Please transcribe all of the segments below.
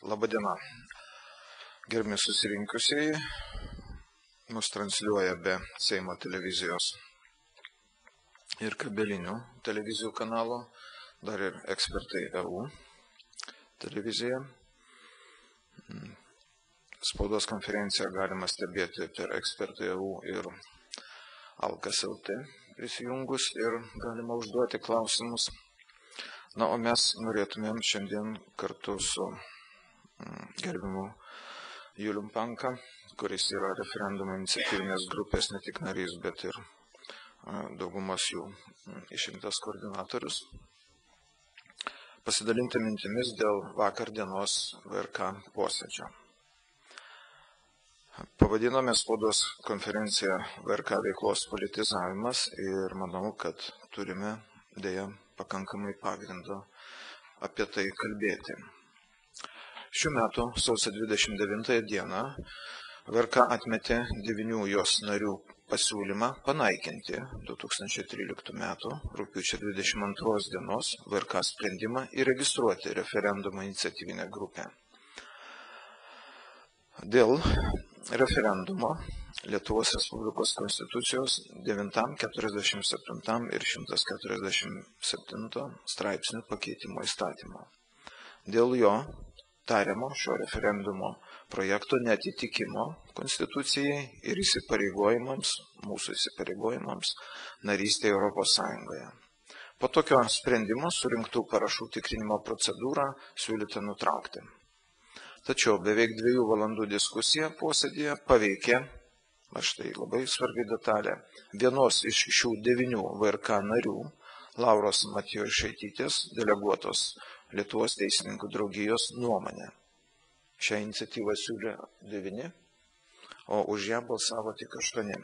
Labadiena. Gerbiami susirinkusieji, mus transliuoja be Seimo televizijos ir kabelinių televizijų kanalų, dar ir Ekspertai EU televizija. Spaudos konferenciją galima stebėti per Ekspertai EU ir Alkas LT prisijungus ir galima užduoti klausimus. Na, o mes norėtumėm šiandien kartu su gerbiamu Julium Panka, kuris yra referendumo iniciatyvinės grupės ne tik narys, bet ir daugumos jų išrinktas koordinatorius, pasidalinti mintimis dėl vakar dienos VRK posėdžio. Pavadinome spaudos konferenciją VRK veiklos politizavimas ir manau, kad turime dėja pakankamai pagrindo apie tai kalbėti. Šių metų sausio 29 dieną VRK atmetė 9 jos narių pasiūlymą panaikinti 2013 metų rugpjūčio 22 dienos VRK sprendimą įregistruoti referendumo iniciatyvinę grupę. Dėl referendumo Lietuvos Respublikos Konstitucijos 9, 47 ir 147 straipsnių pakeitimo įstatymo. Dėl jo tariamo šio referendumo projekto neatitikimo Konstitucijai ir mūsų įsipareigojimams narystėje Europos Sąjungoje. Po tokio sprendimo surinktų parašų tikrinimo procedūrą siūlyta nutraukti. Tačiau beveik 2 valandų diskusija posėdėje paveikė, štai labai svarbi detalė, vienos iš šių 9 VRK narių, Lauros Matjošaitytės, deleguotos Lietuvos teisininkų draugijos nuomonė. Šią iniciatyvą siūlė 9, o už ją balsavo tik 8.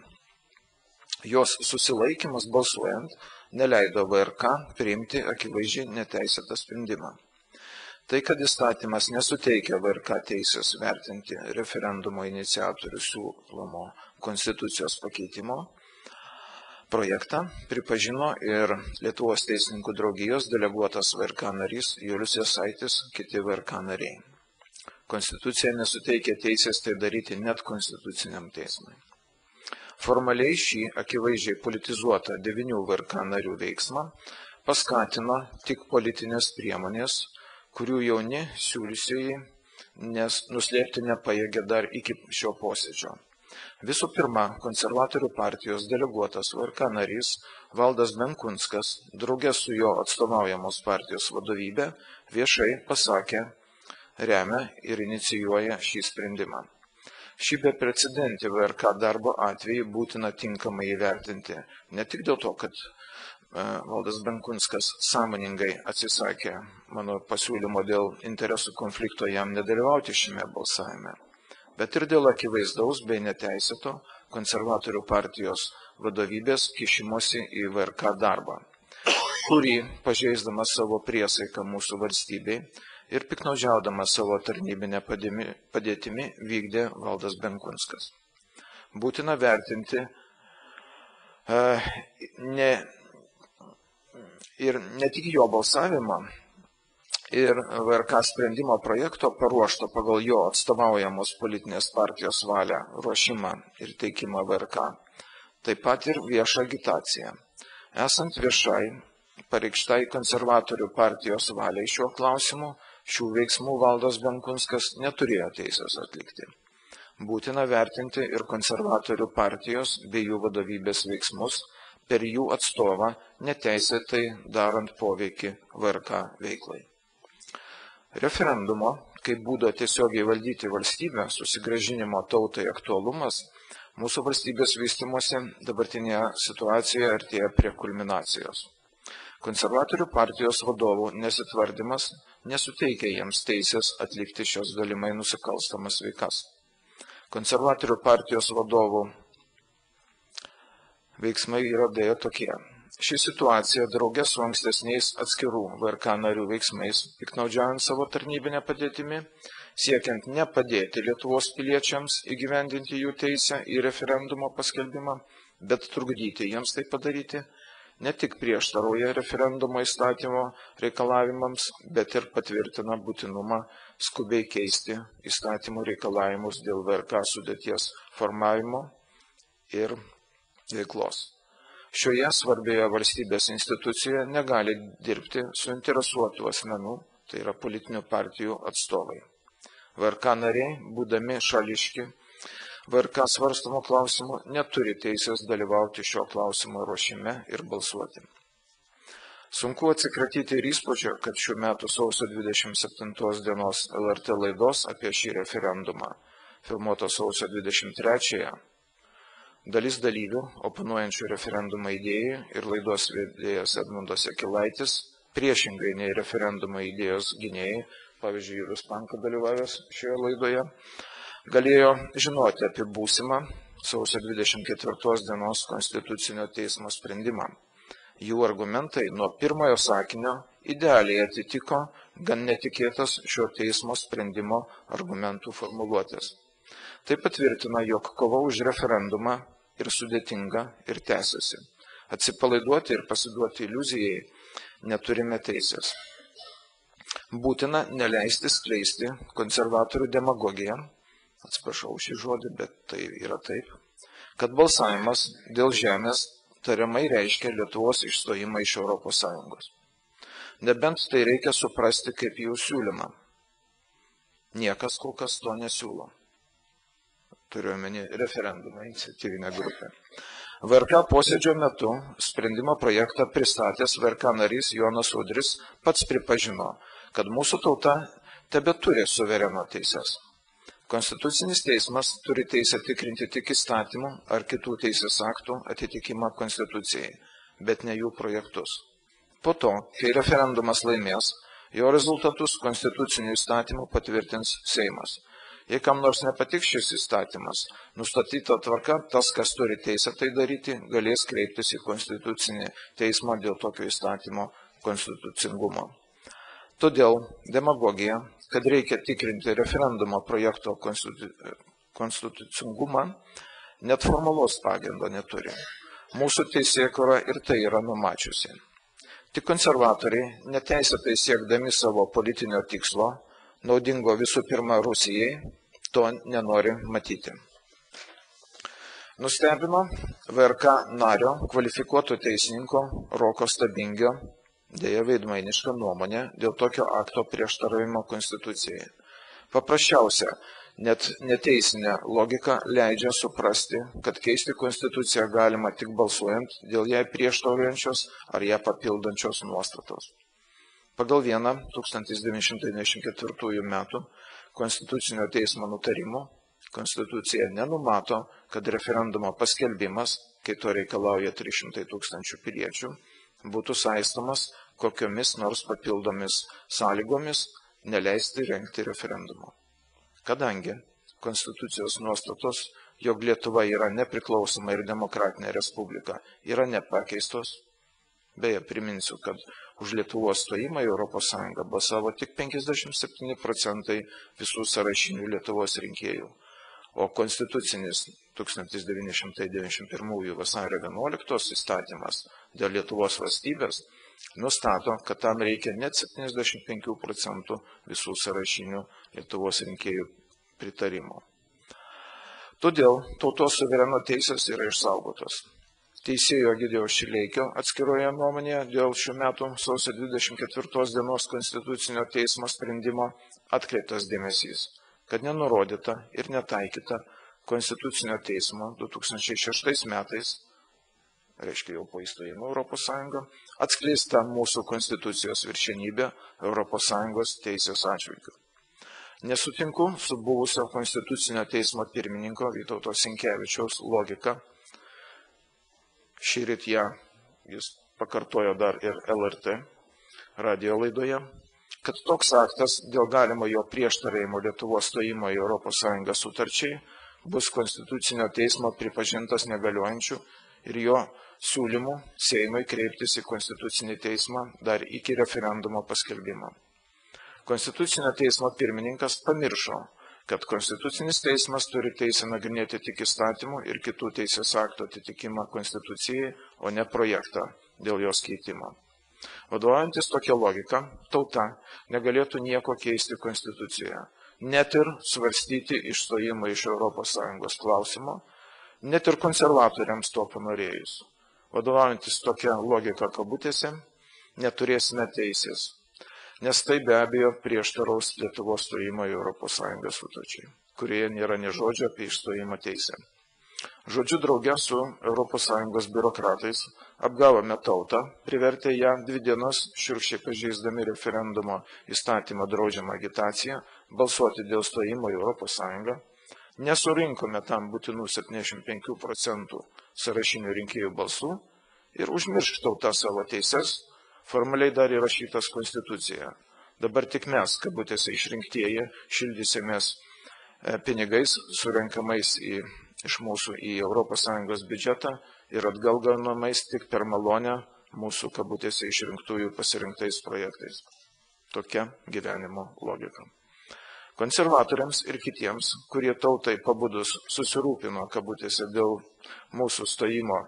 Jos susilaikymas balsuojant neleido VRK priimti akivaizdžiai neteisėtą sprendimą. Tai, kad įstatymas nesuteikia VRK teisės vertinti referendumo iniciatorių siūlomo konstitucijos pakeitimo projektą, pripažino ir Lietuvos teisininkų draugijos deleguotas VRK narys Julius Jasaitis, kiti VRK nariai. Konstitucija nesuteikia teisės tai daryti net konstituciniam teismui. Formaliai šį akivaizdžiai politizuotą 9 VRK narių veiksmą paskatino tik politinės priemonės, kurių jauni siūlysieji nuslėpti nepajėgė dar iki šio posėdžio. Visų pirma, konservatorių partijos deleguotas VRK narys Valdas Benkunskas, drauge su jo atstovaujamos partijos vadovybė, viešai pasakė, remia ir inicijuoja šį sprendimą. Šį beprecedentį VRK darbo atvejį būtina tinkamai įvertinti, ne tik dėl to, kad Valdas Benkunskas sąmoningai atsisakė mano pasiūlymo dėl interesų konflikto jam nedalyvauti šiame balsavime, bet ir dėl akivaizdaus bei neteisėto konservatorių partijos vadovybės kišimosi į VRK darbą, kurį, pažeisdamas savo priesaiką mūsų valstybei ir piknaudžiaudamas savo tarnybinę padėtimi, vykdė Valdas Benkunskas. Būtina vertinti ne tik jo balsavimą ir VRK sprendimo projekto paruošto pagal jo atstovaujamos politinės partijos valią ruošimą ir teikimą VRK, taip pat ir viešą agitaciją. Esant viešai pareikštai konservatorių partijos valiai šiuo klausimu, šių veiksmų Valdas Benkunskas neturėjo teisės atlikti. Būtina vertinti ir konservatorių partijos bei jų vadovybės veiksmus per jų atstovą neteisėtai darant poveikį VRK veiklai. Referendumo, kaip būdo tiesiogiai valdyti valstybę, susigrąžinimo tautai aktualumas, mūsų valstybės vystymosi dabartinėje situacijoje artėja prie kulminacijos. Konservatorių partijos vadovų nesitvardymas nesuteikia jiems teisės atlikti šios galimai nusikalstamas veikas. Konservatorių partijos vadovų veiksmai yra dėja tokie. Ši situacija draugė su ankstesniais atskirų VRK narių veiksmais, piknaudžiaujant savo tarnybinę padėtimi, siekiant nepadėti Lietuvos piliečiams įgyvendinti jų teisę į referendumo paskelbimą, bet trukdyti jiems tai padaryti, ne tik prieštarauja referendumo įstatymo reikalavimams, bet ir patvirtina būtinumą skubiai keisti įstatymų reikalavimus dėl VRK sudėties formavimo ir veiklos. Šioje svarbioje valstybės institucijoje negali dirbti suinteresuotų asmenų, tai yra politinių partijų atstovai. VRK nariai, būdami šališki, VRK svarstomo klausimu neturi teisės dalyvauti šio klausimo ruošime ir balsuoti. Sunku atsikratyti ir įspūdžio, kad šių metų sausio 27 dienos LRT laidos apie šį referendumą, filmuoto sausio 23-ąją, dalis dalyvių, oponuojančių referendumą idėjai ir laidos vedėjas Edmundas Jakilaitis, priešingai nei referendumo idėjos gynėjai, pavyzdžiui, Julius Panka dalyvavęs šioje laidoje, galėjo žinoti apie būsimą sausio 24 dienos Konstitucinio teismo sprendimą. Jų argumentai nuo pirmojo sakinio idealiai atitiko gan netikėtas šio teismo sprendimo argumentų formuluotės. Tai patvirtina, jog kova už referendumą ir sudėtinga ir tęsiasi. Atsipalaiduoti ir pasiduoti iliuzijai neturime teisės. Būtina neleisti skleisti konservatorių demagogiją, atsiprašau šį žodį, bet tai yra taip, kad balsavimas dėl žemės tariamai reiškia Lietuvos išstojimą iš ES. Nebent tai reikia suprasti kaip jų siūlymą. Niekas kol kas to nesiūlo. Turiuomenį referendumą, iniciatyvinę grupę. VRK posėdžio metu sprendimo projektą pristatęs VRK narys Jonas Udris pats pripažino, kad mūsų tauta tebeturi suvereno teises. Konstitucinis teismas turi teisę tikrinti tik įstatymų ar kitų teisės aktų atitikimą Konstitucijai, bet ne jų projektus. Po to, kai referendumas laimės, jo rezultatus konstitucinių įstatymų patvirtins Seimas. Jei kam nors nepatiks šis įstatymas, nustatyta tvarka, tas, kas turi teisę tai daryti, galės kreiptis į Konstitucinį teismą dėl tokio įstatymo konstitucingumo. Todėl demagogija, kad reikia tikrinti referendumo projekto konstitucingumą, net formalaus pagrindo neturi. Mūsų teisėkūra ir tai yra numačiusi. Tik konservatoriai, neteisėtai siekdami savo politinio tikslo, naudingo visų pirma Rusijai, to nenori matyti. Nustebino VRK nario, kvalifikuoto teisininko Roko Stabingio, dėja veidmainiška nuomonė dėl tokio akto prieštaravimo Konstitucijai. Paprasčiausia, net neteisinė logika leidžia suprasti, kad keisti Konstituciją galima tik balsuojant dėl jai prieštaraujančios ar ją papildančios nuostatos. Pagal vieną 1994 metų Konstitucinio teismo nutarimo Konstitucija nenumato, kad referendumo paskelbimas, kai to reikalauja 300 000 piliečių, būtų saistomas kokiomis nors papildomis sąlygomis neleisti rengti referendumo. Kadangi Konstitucijos nuostatos, jog Lietuva yra nepriklausoma ir demokratinė respublika, yra nepakeistos, beje, priminsiu, kad už Lietuvos stojimą į ES balsavo tik 57% visų sąrašinių Lietuvos rinkėjų, o konstitucinis 1991 vasario 11 įstatymas dėl Lietuvos valstybės nustato, kad tam reikia net 75% visų sąrašinių Lietuvos rinkėjų pritarimo. Todėl tautos suvereno teisės yra išsaugotos. Teisėjo Egidijaus Šileikio atskiroje nuomonėje dėl šių metų sausio 24 dienos Konstitucinio teismo sprendimo atkreiptas dėmesys, kad nenurodyta ir netaikyta Konstitucinio teismo 2006 metais, reiškia jau po įstojimo ES, atskleista mūsų Konstitucijos viršenybė ES teisės atžvilgiu. Nesutinku su buvusio Konstitucinio teismo pirmininko Vytauto Sinkevičiaus logika. Šįryt ją jis pakartojo dar ir LRT radijo laidoje, kad toks aktas dėl galimo jo prieštarėjimo Lietuvos stojimo į ES sutarčiai bus Konstitucinio teismo pripažintas negaliojančiu ir jo siūlymų Seimui kreiptis į Konstitucinį teismą dar iki referendumo paskelbimo. Konstitucinio teismo pirmininkas pamiršo, kad Konstitucinis teismas turi teisę nagrinėti tik įstatymų ir kitų teisės aktų atitikimą Konstitucijai, o ne projektą, dėl jos keitimo. Vadovaujantis tokia logika, tauta negalėtų nieko keisti konstitucijoje, net ir svarstyti išstojimą iš ES klausimo, net ir konservatoriams to panorėjus. Vadovaujantis tokia logika kabutėse, neturėsime teisės, nes tai be abejo prieštaraus Lietuvos stojimo į ES sutarčiai, kurioje nėra nė žodžio apie išstojimo teisę. Žodžiu, drauge su ES biurokratais apgavome tautą, privertę ją 2 dienas šiurkščiai pažeisdami referendumo įstatymą draudžiamą agitaciją balsuoti dėl stojimo į ES, nesurinkome tam būtinų 75% sąrašinių rinkėjų balsų ir užmiršk tauta savo teises, formaliai dar įrašytas konstitucijoje. Dabar tik mes, kabutėse išrinktieji, šildysimės pinigais surenkamais iš mūsų į ES biudžetą ir atgalgaunamais tik per malonę mūsų kabutėse išrinktųjų pasirinktais projektais. Tokia gyvenimo logika. Konservatoriams ir kitiems, kurie tautai pabudus susirūpino kabutėse dėl mūsų stojimo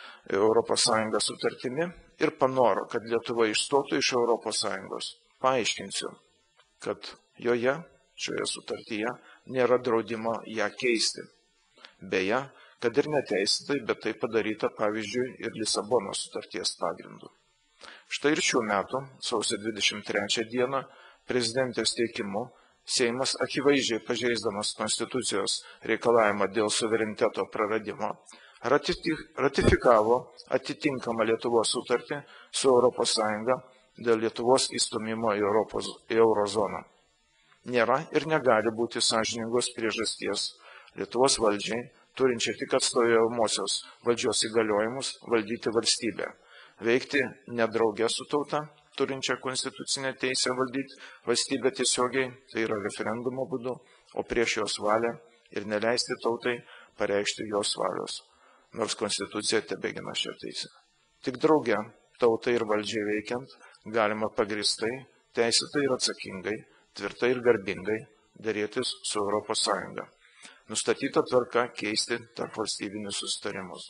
ES sutartimi ir panoro, kad Lietuva išstotų iš ES, paaiškinsiu, kad šioje sutartyje nėra draudimo ją keisti. Beje, kad ir neteisėtai, bet tai padaryta pavyzdžiui ir Lisabonos sutarties pagrindu. Štai ir šių metų, sausio 23 dieną, prezidentės teikimu, Seimas akivaizdžiai pažeisdamas konstitucijos reikalavimą dėl suvereniteto praradimo, ratifikavo atitinkamą Lietuvos sutartį su ES dėl Lietuvos įstumimo į Eurozoną. Nėra ir negali būti sąžiningos priežasties Lietuvos valdžiai, turinčiai tik atstovaujamosios valdžios įgaliojimus, valdyti valstybę, veikti nedraugę su tauta, turinčią konstitucinę teisę valdyti valstybę tiesiogiai, tai yra referendumo būdu, o prieš jos valią ir neleisti tautai pareikšti jos valios, nors konstitucija tebegina šią teisę. Tik drauge, tautai ir valdžiai veikiant, galima pagristai, teisėtai ir atsakingai, tvirtai ir garbingai dėrėtis su ES. Nustatyta tvarka keisti tarp valstybinius susitarimus.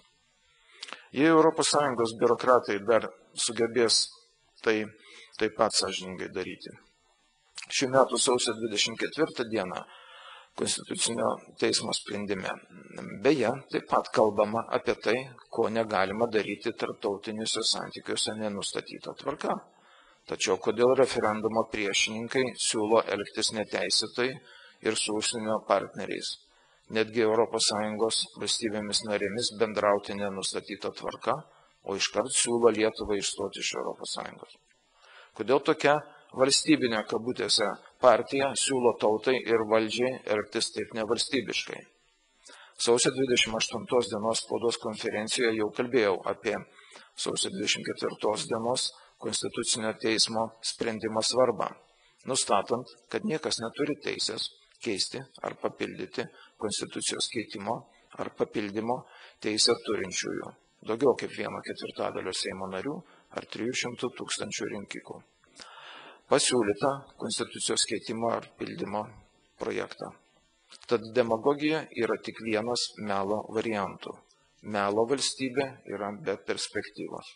Jei ES biurokratai dar sugebės tai taip pat sąžiningai daryti. Šių metų sausio 24 dieną Konstitucinio teismo sprendime. Beje, taip pat kalbama apie tai, ko negalima daryti tarptautiniuose santykiuose nenustatyta tvarka. Tačiau kodėl referendumo priešininkai siūlo elgtis neteisėtai ir su užsienio partneriais, netgi ES valstybėmis narėmis bendrauti nenustatyta tvarka, o iškart siūlo Lietuvą išstoti iš ES. Kodėl tokia valstybinė kabutėse partija siūlo tautai ir valdžiai elgtis taip nevalstybiškai? Sausio 28 dienos spaudos konferencijoje jau kalbėjau apie sausio 24 dienos Konstitucinio teismo sprendimo svarbą, nustatant, kad niekas neturi teisės keisti ar papildyti konstitucijos keitimo ar papildymo teisę turinčiųjų, daugiau kaip 1/4 Seimo narių ar 300 000 rinkikų. Pasiūlyta konstitucijos keitimo ar pildymo projektą. Tad demagogija yra tik vienas melo variantų. Melo valstybė yra be perspektyvos.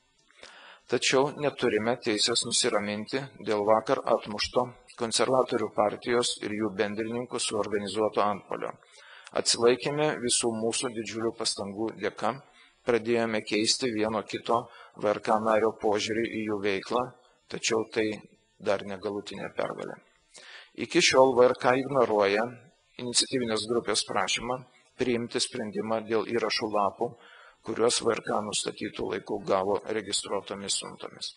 Tačiau neturime teisės nusiraminti dėl vakar atmušto konservatorių partijos ir jų bendrininkų suorganizuoto antpuolio. Atsilaikėme visų mūsų didžiulių pastangų dėka, pradėjome keisti vieno kito VRK nario požiūrį į jų veiklą, tačiau tai dar negalutinė pergalė. Iki šiol VRK ignoruoja iniciatyvinės grupės prašymą priimti sprendimą dėl įrašų lapų, kuriuos VRK nustatytų laiku gavo registruotomis siuntomis.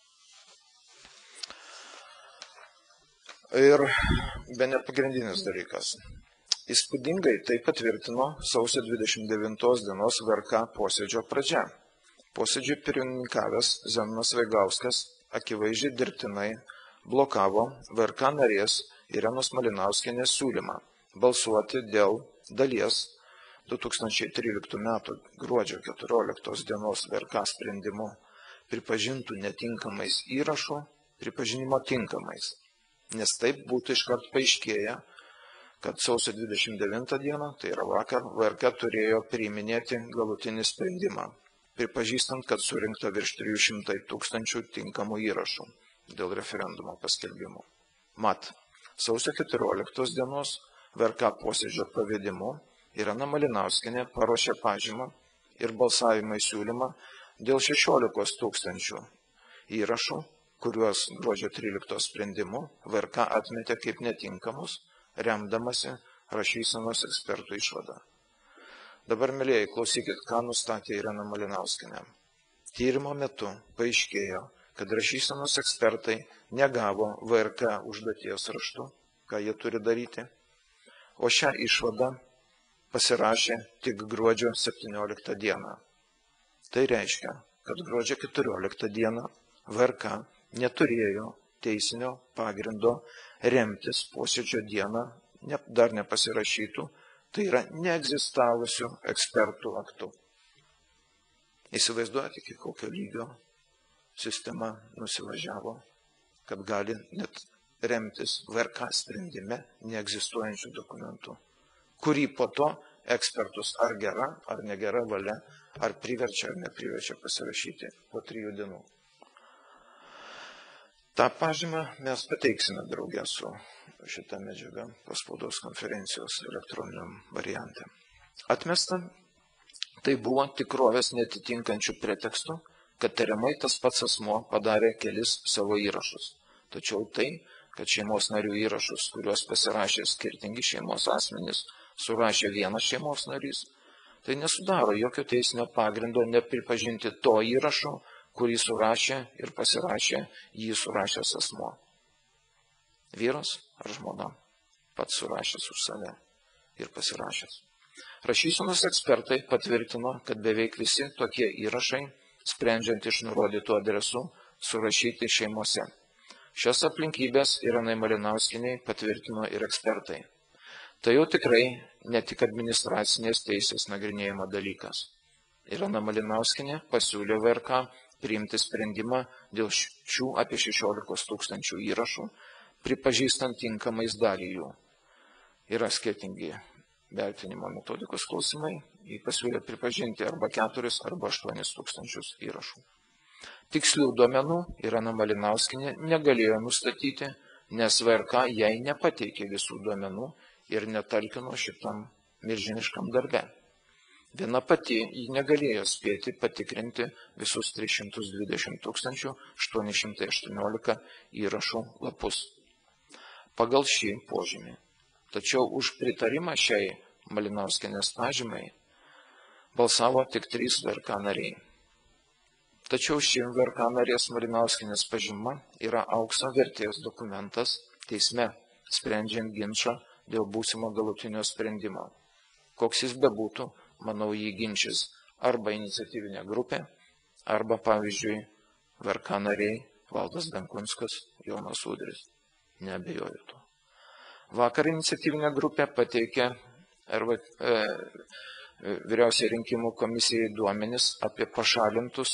Ir bene pagrindinis dalykas. Įspūdingai tai patvirtino sausio 29 dienos VRK posėdžio pradžia. Posėdžiui pirmininkavęs Zenonas Vaigauskas akivaizdžiai dirbtinai blokavo VRK narės Irenos Malinauskienės siūlymą balsuoti dėl dalies 2013 m. gruodžio 14 dienos VRK sprendimu pripažintų netinkamais įrašų pripažinimo tinkamais, nes taip būtų iškart paaiškėję, kad sausio 29 dieną, tai yra vakar, VRK turėjo priiminėti galutinį sprendimą, pripažįstant, kad surinkta virš 300 000 tinkamų įrašų dėl referendumo paskelbimo. Mat, sausio 14 dienos VRK posėdžio pavedimu Irena Malinauskienė paruošė pažymą ir balsavimą siūlymą dėl 16 000 įrašų, kuriuos gruodžio 13 sprendimu VRK atmetė kaip netinkamus, remdamasi rašysenos ekspertų išvadą. Dabar, mėlyjei, klausykit, ką nustatė Irena Malinauskienė. Tyrimo metu paaiškėjo, kad rašysenos ekspertai negavo VRK užduoties raštu, ką jie turi daryti, o šią išvadą pasirašė tik gruodžio 17 dieną. Tai reiškia, kad gruodžio 14 dieną VRK neturėjo teisinio pagrindo remtis posėdžio dieną dar nepasirašytų, tai yra neegzistavusių ekspertų aktų. Įsivaizduojate, iki kokio lygio sistema nusivažiavo, kad gali net remtis VRK sprendime neegzistuojančių dokumentų, kurį po to ekspertus ar gera, ar negera valia, ar priverčia, ar nepriverčia pasirašyti po 3 dienų. Ta pažymą mes pateiksime draugę su šitą medžiagą po spaudos konferencijos elektroniniam variante. Atmesta, tai buvo tikrovės netitinkančių pretekstų, kad tariamai tas pats asmuo padarė kelis savo įrašus. Tačiau tai, kad šeimos narių įrašus, kuriuos pasirašė skirtingi šeimos asmenys, surašė vienas šeimos narys, tai nesudaro jokio teisinio pagrindo nepripažinti to įrašo, kurį surašė ir pasirašė jį surašęs asmuo. Vyras ar žmona pats surašęs už save ir pasirašęs. Rašysenos ekspertai patvirtino, kad beveik visi tokie įrašai, sprendžiant iš nurodytų adresų, surašyti šeimose. Šias aplinkybės Irenai Malinauskienei patvirtino ir ekspertai. Tai jau tikrai ne tik administracinės teisės nagrinėjimo dalykas. Irena Malinauskienė pasiūlė VRK priimti sprendimą dėl šių apie 16 000 įrašų, pripažįstant tinkamais dalį jų. Yra skirtingi vertinimo metodikos klausimai, jį pasiūlė pripažinti arba 4 arba 8 000 įrašų. Tikslių duomenų Irena Malinauskienė negalėjo nustatyti, nes VRK jai nepateikė visų duomenų ir netalkino šitam milžiniškam darbe. Viena pati jį negalėjo spėti patikrinti visus 320 818 įrašų lapus pagal šį požymį. Tačiau už pritarimą šiai Malinauskienės pažymai balsavo tik 3 VRK nariai. Tačiau ši VRK narės Malinauskienės pažyma yra aukso vertės dokumentas teisme, sprendžiant ginčą dėl būsimo galutinio sprendimo. Koks jis bebūtų, manau, jį ginčys arba iniciatyvinė grupė, arba, pavyzdžiui, VRK nariai Valdas Benkunskas, Jonas Udris. Neabejoju to. Vakar iniciatyvinė grupė pateikė Vyriausiai rinkimų komisijai duomenis apie pašalintus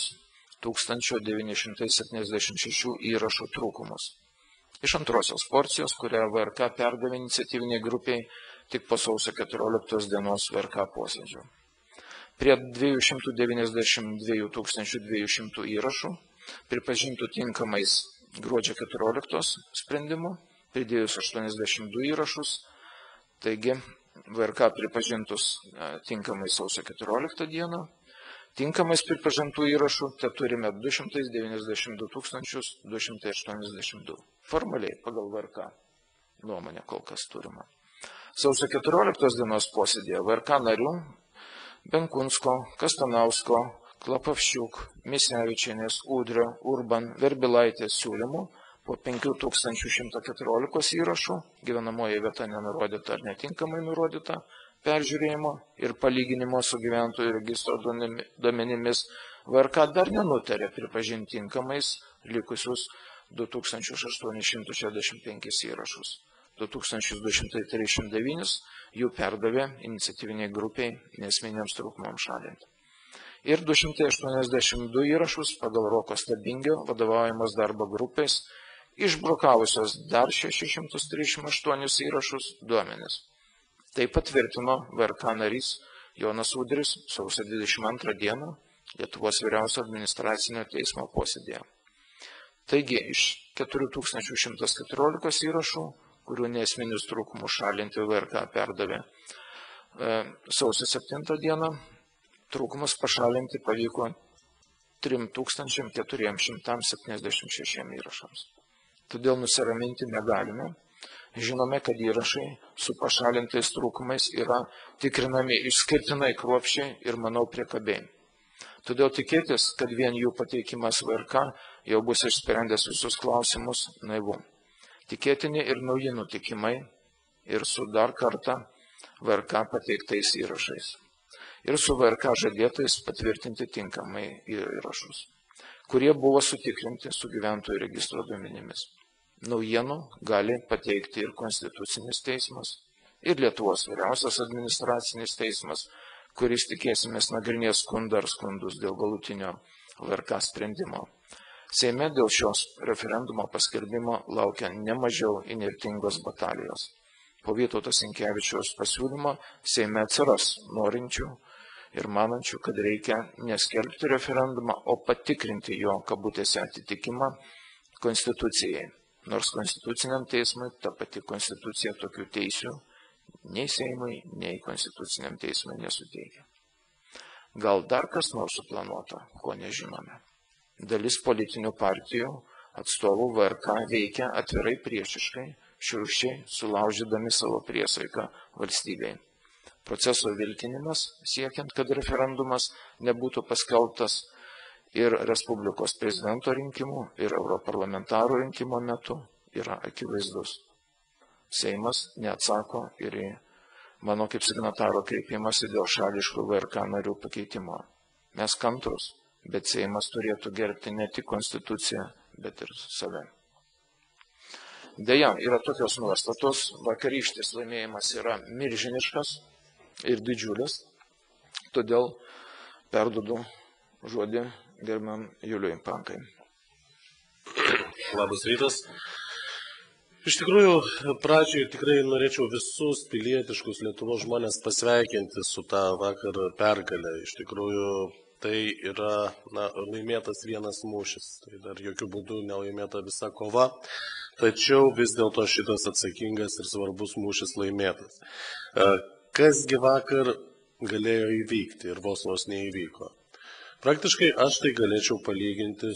1976 įrašų trūkumus. Iš antrosios porcijos, kurią VRK perdavė iniciatyviniai grupiai tik po sausio 14 dienos VRK posėdžio. Prie 292 200 įrašų, pripažintų tinkamais gruodžio 14 sprendimu, pridėjus 82 įrašus, taigi VRK pripažintus tinkamai sausio 14 dieną, tinkamais pripažintų įrašų turime 292 282. Formaliai pagal VRK nuomonę kol kas turime. Sausio 14 dienos posėdėje VRK narių Benkunsko, Kastanausko, Klapavščiuk, Misevičienės, Udrio, Urban, Verbilaitės siūlymų po 5114 įrašų, gyvenamoji vieta nenurodyta ar netinkamai nurodyta, peržiūrėjimo ir palyginimo su gyventojų registro duomenimis VRK dar nenutarė pripažinti tinkamais likusius 2865 įrašus. 2239 jų perdavė iniciatyviniai grupiai nesminiams trūkumams šalinti. Ir 282 įrašus pagal Roko Stabingio vadovaujamos darbo grupės, išbrokavusios dar 638 įrašus duomenis. Tai patvirtino VRK narys Jonas Udris sausio 22 dieną Lietuvos vyriausio administracinio teismo posėdėje. Taigi, iš 4114 įrašų, kurių neesminius trūkumus šalinti VRK perdavė sausio 7 dieną, trūkumus pašalinti pavyko 3476 įrašams. Todėl nusiraminti negalime. Žinome, kad įrašai su pašalintais trūkumais yra tikrinami išskirtinai kruopščiai ir, manau, priekabiai. Todėl tikėtis, kad vien jų pateikimas VRK jau bus išsprendęs visus klausimus, naivu. Tikėtini ir nauji nutikimai ir su dar kartą VRK pateiktais įrašais. Ir su VRK žadėtais patvirtinti tinkamai įrašus, kurie buvo sutikrinti su gyventojų registro duomenimis. Naujienų gali pateikti ir Konstitucinis teismas, ir Lietuvos vyriausias administracinis teismas, kuris tikėsimės nagrinės skundą ar skundus dėl galutinio VRK sprendimo. Seime dėl šios referendumo paskelbimo laukia nemažiau įnirtingos batalijos. Po Vytauto Sinkevičiaus pasiūlymo Seime atsiras norinčių ir manančių, kad reikia neskelbti referendumą, o patikrinti jo kabutėse atitikimą Konstitucijai. Nors Konstituciniam teismui ta pati Konstitucija tokių teisių nei Seimui, nei Konstituciniam teismui nesuteikia. Gal dar kas nors suplanuota, ko nežinome. Dalis politinių partijų atstovų VRK veikia atvirai priešiškai, šiurkščiai sulaužydami savo priesaiką valstybei. Proceso vilkinimas, siekiant, kad referendumas nebūtų paskelbtas ir Respublikos prezidento rinkimų, ir europarlamentarų rinkimo metu, yra akivaizdus. Seimas neatsako ir į mano kaip signataro kreipimąsi dėl šališkų VRK narių pakeitimo. Mes kantrus, bet Seimas turėtų gerbti ne tik Konstituciją, bet ir save. Deja, yra tokios nuostatos, vakarykštis laimėjimas yra milžiniškas ir didžiulis, todėl perduodu žodį gerbiamam Juliui Pankai. Labas rytas. Iš tikrųjų, pradžiai tikrai norėčiau visus pilietiškus Lietuvos žmonės pasveikinti su tą vakar pergalę. Iš tikrųjų, tai yra laimėtas vienas mūšis. Tai dar jokių būdų nelaimėta visa kova. Tačiau vis dėlto šitas atsakingas ir svarbus mūšis laimėtas. Kasgi vakar galėjo įvykti ir vos neįvyko? Praktiškai aš tai galėčiau palyginti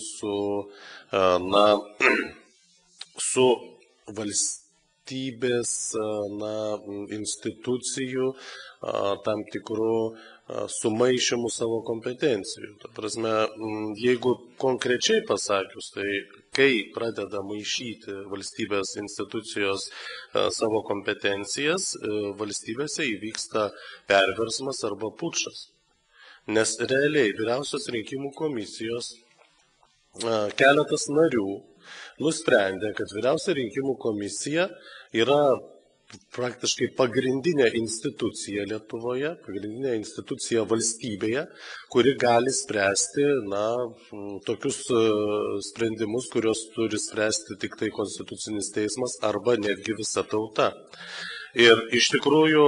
su valstybės institucijų tam tikrų sumaišymų savo kompetencijų. Ta prasme, jeigu konkrečiai pasakius, tai kai pradeda maišyti valstybės institucijos savo kompetencijas, valstybėse įvyksta perversmas arba pučas. Nes realiai vyriausios rinkimų komisijos keletas narių nusprendė, kad vyriausia rinkimų komisija yra praktiškai pagrindinė institucija Lietuvoje, pagrindinė institucija valstybėje, kuri gali spręsti tokius sprendimus, kurios turi spręsti tik tai Konstitucinis teismas arba netgi visa tauta. Ir iš tikrųjų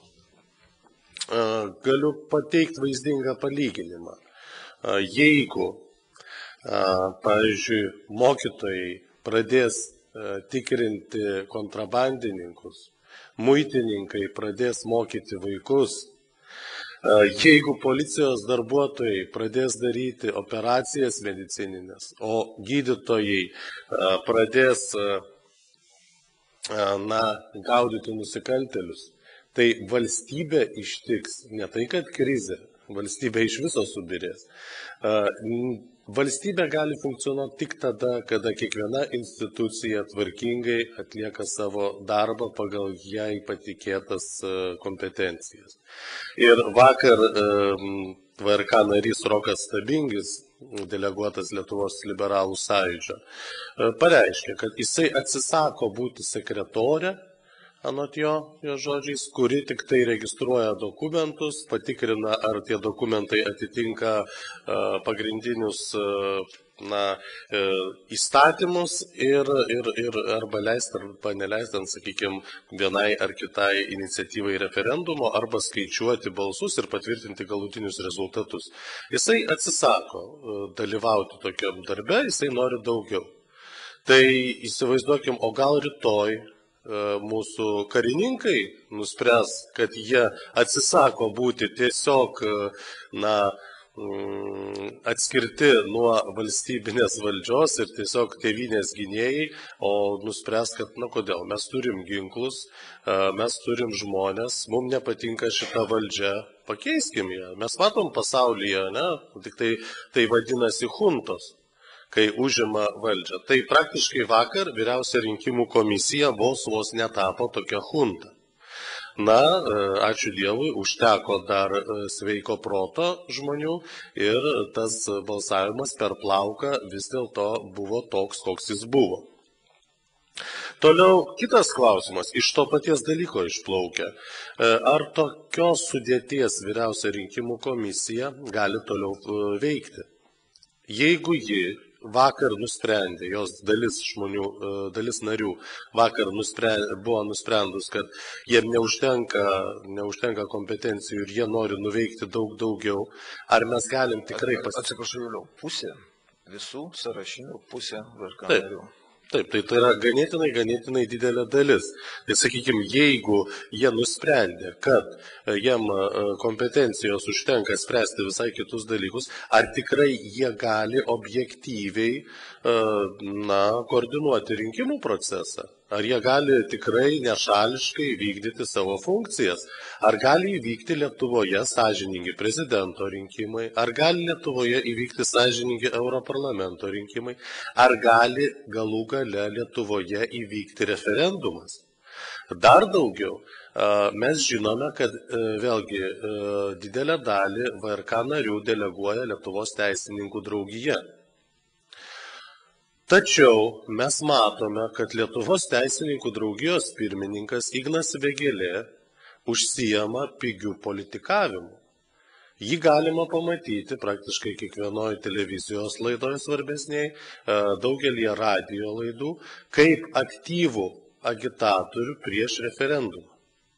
galiu pateikti vaizdingą palyginimą. Jeigu, pavyzdžiui, mokytojai pradės tikrinti kontrabandininkus, muitininkai pradės mokyti vaikus, jeigu policijos darbuotojai pradės daryti operacijas medicininės, o gydytojai pradės gaudyti nusikaltėlius, tai valstybė ištiks ne tai, kad krizė, valstybė iš viso subirės. Valstybė gali funkcionuoti tik tada, kada kiekviena institucija tvarkingai atlieka savo darbą pagal jai patikėtas kompetencijas. Ir vakar VRK narys Rokas Stabingis, deleguotas Lietuvos liberalų sąjūdžio, pareiškė, kad jisai atsisako būti sekretore anot jo žodžiais, kuri tik tai registruoja dokumentus, patikrina, ar tie dokumentai atitinka pagrindinius įstatymus ir arba leisti, arba neleisti, sakykime, vienai ar kitai iniciatyvai referendumo, arba skaičiuoti balsus ir patvirtinti galutinius rezultatus. Jisai atsisako dalyvauti tokiam darbe, jisai nori daugiau. Tai įsivaizduokim, o gal rytoj mūsų karininkai nuspręs, kad jie atsisako būti tiesiog atskirti nuo valstybinės valdžios ir tiesiog tėvynės gynėjai, o nuspręs, kad, kodėl, mes turim ginklus, mes turim žmonės, mums nepatinka šita valdžia, pakeiskim ją. Mes matom pasaulyje, tik tai vadinasi huntos, kai užima valdžią. Tai praktiškai vakar Vyriausia rinkimų komisija vos netapo tokia hunta. Ačiū Dievui, užteko dar sveiko proto žmonių ir tas balsavimas per plauką vis dėlto buvo toks, koks jis buvo. Toliau kitas klausimas, iš to paties dalyko išplaukia. Ar tokios sudėties Vyriausia rinkimų komisija gali toliau veikti? Jeigu ji vakar nusprendė, jos dalis narių vakar buvo nusprendus, kad jiem neužtenka kompetencijų ir jie nori nuveikti daug daugiau, ar mes galim tikrai Atsiprašau, Juliau, pusė visų sąrašinių, pusė VRK narių. Taip, tai yra ganėtinai didelė dalis. Tai sakykime, jeigu jie nusprendė, kad jiem kompetencijos užtenka spręsti visai kitus dalykus, ar tikrai jie gali objektyviai koordinuoti rinkimų procesą? Ar jie gali tikrai nešališkai vykdyti savo funkcijas? Ar gali įvykti Lietuvoje sąžiningi prezidento rinkimai? Ar gali Lietuvoje įvykti sąžiningi Europarlamento rinkimai? Ar gali galų gale Lietuvoje įvykti referendumas? Dar daugiau, mes žinome, kad vėlgi didelę dalį VRK narių deleguoja Lietuvos teisininkų draugija. Tačiau mes matome, kad Lietuvos teisininkų draugijos pirmininkas Ignas Vėgėlė užsijama pigių politikavimu. Jį galima pamatyti praktiškai kiekvienoje televizijos laidoje svarbesniai, daugelį radijo laidų, kaip aktyvų agitatorių prieš referendumą.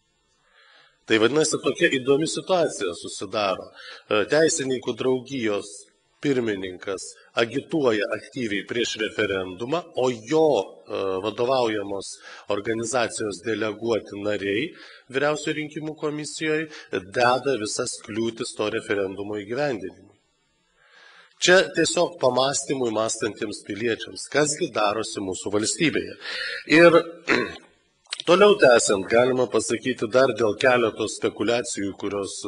Tai vadinasi, tokia įdomi situacija susidaro. Teisininkų draugijos pirmininkas agituoja aktyviai prieš referendumą, o jo vadovaujamos organizacijos deleguoti nariai Vyriausiojo rinkimų komisijoje deda visas kliūtis to referendumo įgyvendinimui. Čia tiesiog pamastymui mąstantiems piliečiams, kasgi darosi mūsų valstybėje. Ir toliau tęsiant, galima pasakyti dar dėl keletos spekulacijų, kurios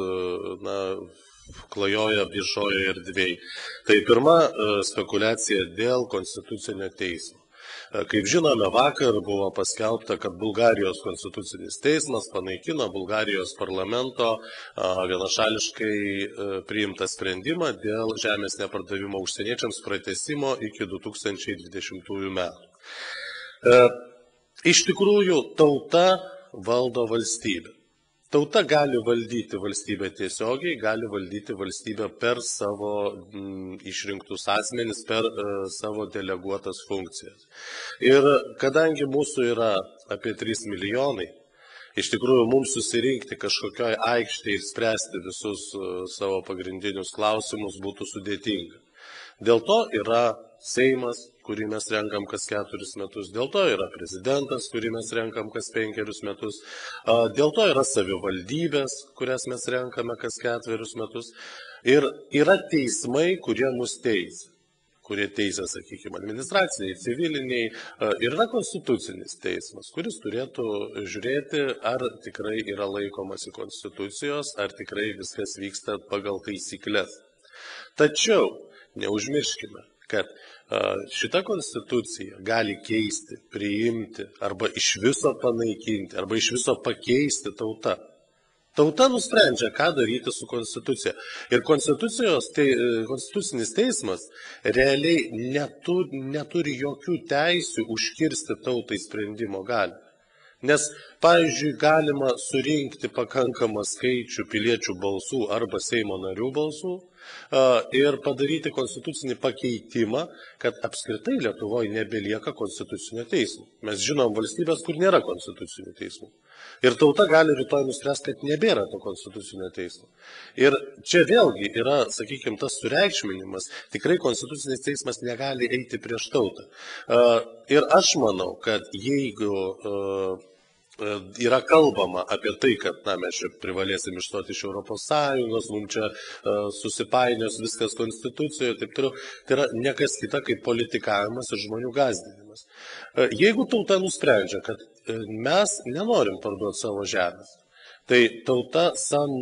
klajoja viešojoje erdvėje. Tai pirma spekulacija dėl Konstitucinio teismo. Kaip žinome, vakar buvo paskelbta, kad Bulgarijos konstitucinis teismas panaikino Bulgarijos parlamento vienašališkai priimtą sprendimą dėl žemės nepardavimo užsieniečiams pratęsimo iki 2020 metų. Iš tikrųjų, tauta valdo valstybę. Tauta gali valdyti valstybę tiesiogiai, gali valdyti valstybę per savo išrinktus asmenis, per savo deleguotas funkcijas. Ir kadangi mūsų yra apie 3 milijonai, iš tikrųjų mums susirinkti kažkokioj aikštėje ir spręsti visus savo pagrindinius klausimus būtų sudėtinga. Dėl to yra Seimas, kurį mes renkam kas 4 metus, dėl to yra prezidentas, kurį mes renkam kas 5 metus, dėl to yra savivaldybės, kurias mes renkame kas 4 metus, ir yra teismai, kurie mus teisia, kurie teisia, sakykime, administraciniai, civiliniai, ir yra konstitucinis teismas, kuris turėtų žiūrėti, ar tikrai yra laikomasi konstitucijos, ar tikrai viskas vyksta pagal taisyklės. Tačiau neužmirškime, kad šita konstitucija gali keisti, priimti, arba iš viso panaikinti, arba iš viso pakeisti tauta. Tauta nusprendžia, ką daryti su konstitucija. Ir konstitucinis teismas realiai neturi jokių teisių užkirsti tautai sprendimo galią. Nes, pavyzdžiui, galima surinkti pakankamą skaičių piliečių balsų arba Seimo narių balsų ir padaryti konstitucinį pakeitimą, kad apskritai Lietuvoje nebelieka konstitucinio teismo. Mes žinom valstybės, kur nėra konstitucinio teismo. Ir tauta gali rytoj nuspręsti, kad nebėra to konstitucinio teismo. Ir čia vėlgi yra, sakykime, tas sureikšminimas. Tikrai konstitucinis teismas negali eiti prieš tautą. Ir aš manau, kad jeigu yra kalbama apie tai, kad mes čia privalėsim išstoti iš Europos Sąjungos, mums čia susipainios viskas konstitucijoje, taip toliau, tai yra nekas kita kaip politikavimas ir žmonių gąsdinimas. Jeigu tauta nusprendžia, kad mes nenorim parduoti savo žemės, tai tauta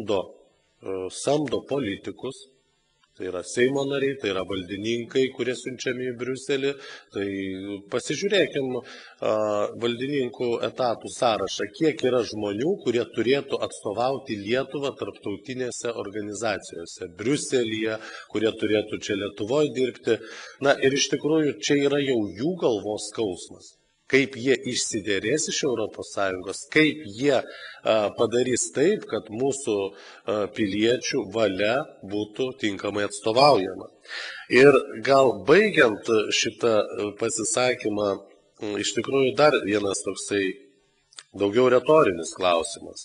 samdo politikus, tai yra Seimo nariai, tai yra valdininkai, kurie siunčiami į Briuselį, tai pasižiūrėkim valdininkų etatų sąrašą, kiek yra žmonių, kurie turėtų atstovauti Lietuvą tarptautinėse organizacijose, Briuselyje, kurie turėtų čia Lietuvoje dirbti. Na ir iš tikrųjų čia yra jau jų galvos skausmas. Kaip jie išsiderės iš Europos Sąjungos, kaip jie padarys taip, kad mūsų piliečių valia būtų tinkamai atstovaujama. Ir gal baigiant šitą pasisakymą, iš tikrųjų dar vienas toksai daugiau retorinis klausimas.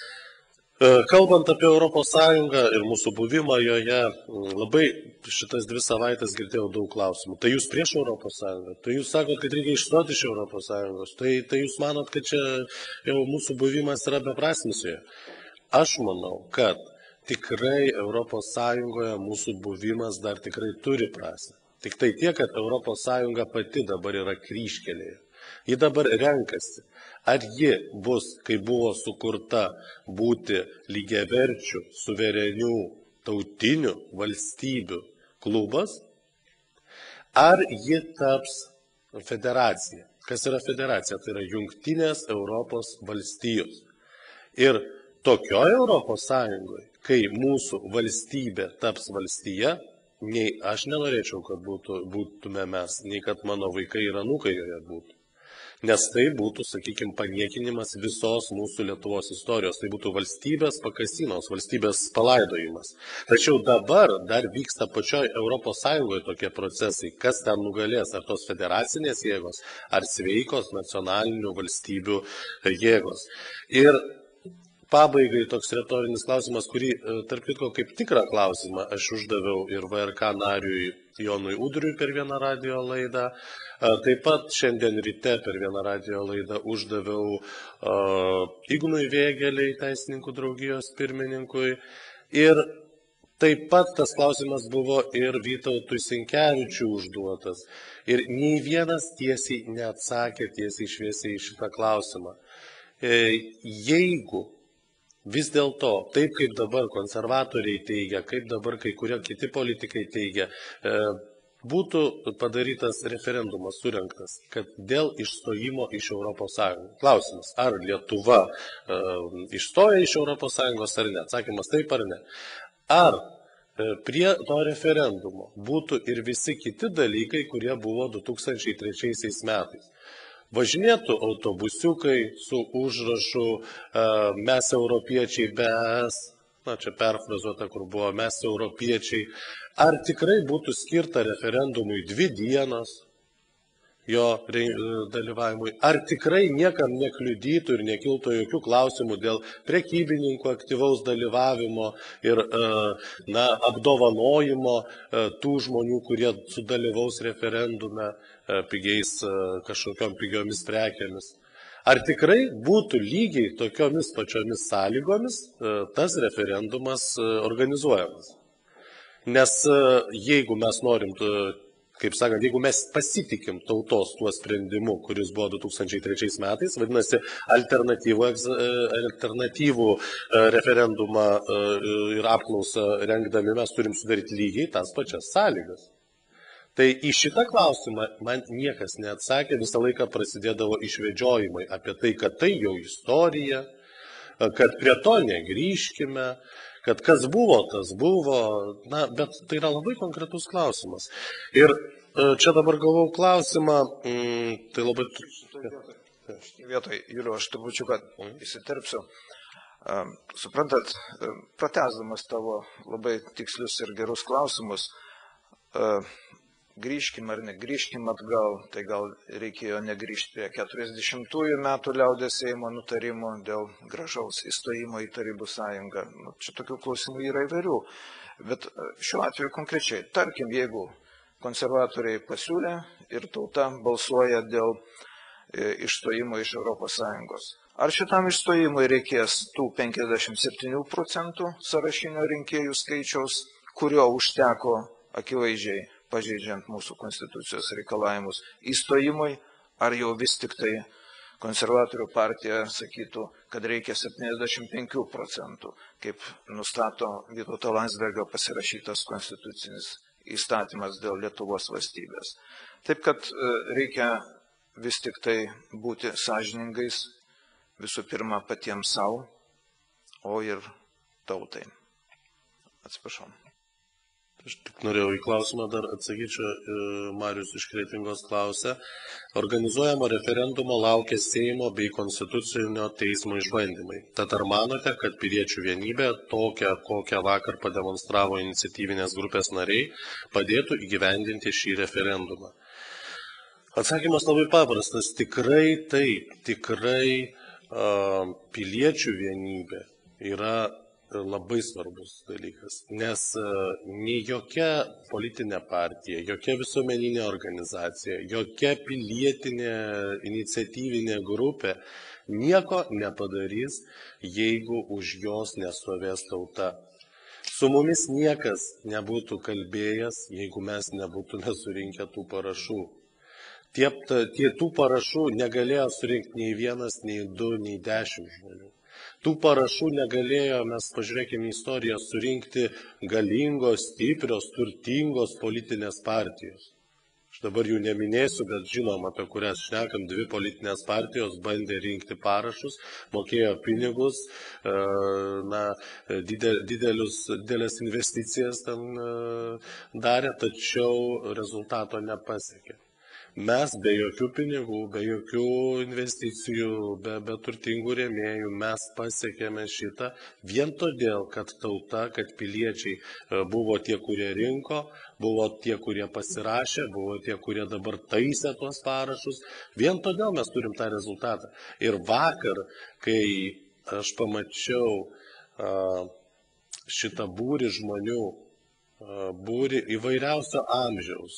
Kalbant apie Europos Sąjungą ir mūsų buvimą joje, labai šitas 2 savaitės girdėjau daug klausimų. Tai jūs prieš Europos Sąjungą? Tai jūs sakot, kad reikia išstoti iš Europos Sąjungos? Tai jūs manot, kad čia jau mūsų buvimas yra beprasmis joje? Aš manau, kad tikrai Europos Sąjungoje mūsų buvimas dar tikrai turi prasmę. Tik tai tiek, kad Europos Sąjunga pati dabar yra kryžkelėje. Ji dabar renkasi, ar ji bus, kai buvo sukurta, būti lygiaverčių, suverenių, tautinių valstybių klubas, ar ji taps federacija. Kas yra federacija? Tai yra Jungtinės Europos valstijos. Ir tokioje Europos Sąjungoje, kai mūsų valstybė taps valstija, nei aš nenorėčiau, kad būtume mes, nei kad mano vaikai ir anūkai joje būtų. Nes tai būtų, sakykime, paniekinimas visos mūsų Lietuvos istorijos. Tai būtų valstybės pakasinos, valstybės palaidojimas. Tačiau dabar dar vyksta pačioj Europos Sąjungoje tokie procesai. Kas ten nugalės? Ar tos federacinės jėgos, ar sveikos nacionalinių valstybių jėgos? Ir pabaigai toks retorinis klausimas, kurį, tarp kitko, kaip tikrą klausimą aš uždaviau ir VRK nariui Jonui Udriui per vieną radio laidą. Taip pat šiandien ryte per vieną radio laidą uždaviau Ignui Vėgėlei, Teisininkų draugijos pirmininkui. Ir taip pat tas klausimas buvo ir Vytautui Sinkevičiui užduotas. Ir nei vienas tiesiai neatsakė tiesiai šviesiai į šitą klausimą. Jeigu vis dėlto, taip kaip dabar konservatoriai teigia, kaip dabar kai kurie kiti politikai teigia, būtų padarytas referendumas surengtas, kad dėl išstojimo iš Europos Sąjungos. Klausimas, ar Lietuva išstoja iš Europos Sąjungos ar ne? Atsakymas taip ar ne. Ar prie to referendumo būtų ir visi kiti dalykai, kurie buvo 2003 metais. Važinėtų autobusiukai su užrašu mes europiečiai bez, čia perfrazuota, kur buvo mes europiečiai. Ar tikrai būtų skirta referendumui 2 dienos jo dalyvavimui? Ar tikrai niekam nekliudytų ir nekiltų jokių klausimų dėl prekybininkų aktyvaus dalyvavimo ir apdovanojimo tų žmonių, kurie sudalyvaus referendume pigiais kažkokiom pigiomis prekėmis? Ar tikrai būtų lygiai tokiomis pačiomis sąlygomis tas referendumas organizuojamas? Nes jeigu mes norim, kaip sakant, jeigu mes pasitikim tautos tuo sprendimu, kuris buvo 2003 metais, vadinasi, alternatyvų referendumą ir apklausą rengdami mes turim sudaryti lygiai tas pačias sąlygas. Tai į šitą klausimą man niekas neatsakė, visą laiką prasidėdavo išvedžiojimai apie tai, kad tai jau istorija, kad prie to negrįžkime, kad kas buvo, tas buvo, bet tai yra labai konkretus klausimas. Ir čia dabar gavau klausimą, tai labai... Vietoj, Juliu, aš trupučiuką įsiterpsiu. Suprantat, pratęsdamas tavo labai tikslius ir gerus klausimus, grįžkim ar negrįžkim atgal, tai gal reikėjo negrįžti prie 40-ųjų metų liaudės Seimo nutarimo dėl gražaus įstojimo į Tarybų sąjungą. Čia tokių klausimų yra įvairių, bet šiuo atveju konkrečiai, tarkim, jeigu konservatoriai pasiūlė ir tauta balsuoja dėl išstojimo iš Europos Sąjungos. Ar šitam išstojimui reikės tų 57% sąrašinio rinkėjų skaičiaus, kurio užteko akivaizdžiai pažeidžiant mūsų konstitucijos reikalavimus įstojimui, ar jau vis tik tai konservatorių partija sakytų, kad reikia 75%, kaip nustato Vytauto Landsbergio pasirašytas konstitucinis įstatymas dėl Lietuvos valstybės. Taip, kad reikia vis tik tai būti sąžiningais visų pirma patiems savo, o ir tautai. Atsiprašau. Aš tik norėjau į klausimą dar atsakyti, Marius iš Kretingos klausė. Organizuojamo referendumo laukia Seimo bei Konstitucinio teismo išbandymai. Tad ar manote, kad piliečių vienybė, tokia, kokią vakar pademonstravo iniciatyvinės grupės nariai, padėtų įgyvendinti šį referendumą? Atsakymas labai paprastas. Tikrai taip. Tikrai piliečių vienybė yra labai svarbus dalykas, nes nei jokia politinė partija, jokia visuomeninė organizacija, jokia pilietinė iniciatyvinė grupė nieko nepadarys, jeigu už jos nestovės tauta. Su mumis niekas nebūtų kalbėjęs, jeigu mes nebūtume surinkę tų parašų. Tų parašų negalėjo surinkti nei vienas, nei du, nei 10 žmonių. Tų parašų negalėjo, mes pažiūrėkime į istoriją, surinkti galingos, stiprios, turtingos politinės partijos. Aš dabar jų neminėsiu, bet žinom, apie kurias šnekam, 2 politinės partijos bandė rinkti parašus, mokėjo pinigus, didelės investicijas ten darė, tačiau rezultato nepasiekė. Mes be jokių pinigų, be jokių investicijų, be turtingų rėmėjų, mes pasiekėme šitą vien todėl, kad tauta, kad piliečiai buvo tie, kurie rinko, buvo tie, kurie pasirašė, buvo tie, kurie dabar taisė tuos parašus. Vien todėl mes turim tą rezultatą. Ir vakar, kai aš pamačiau šitą būrį žmonių, būrį įvairiausio amžiaus,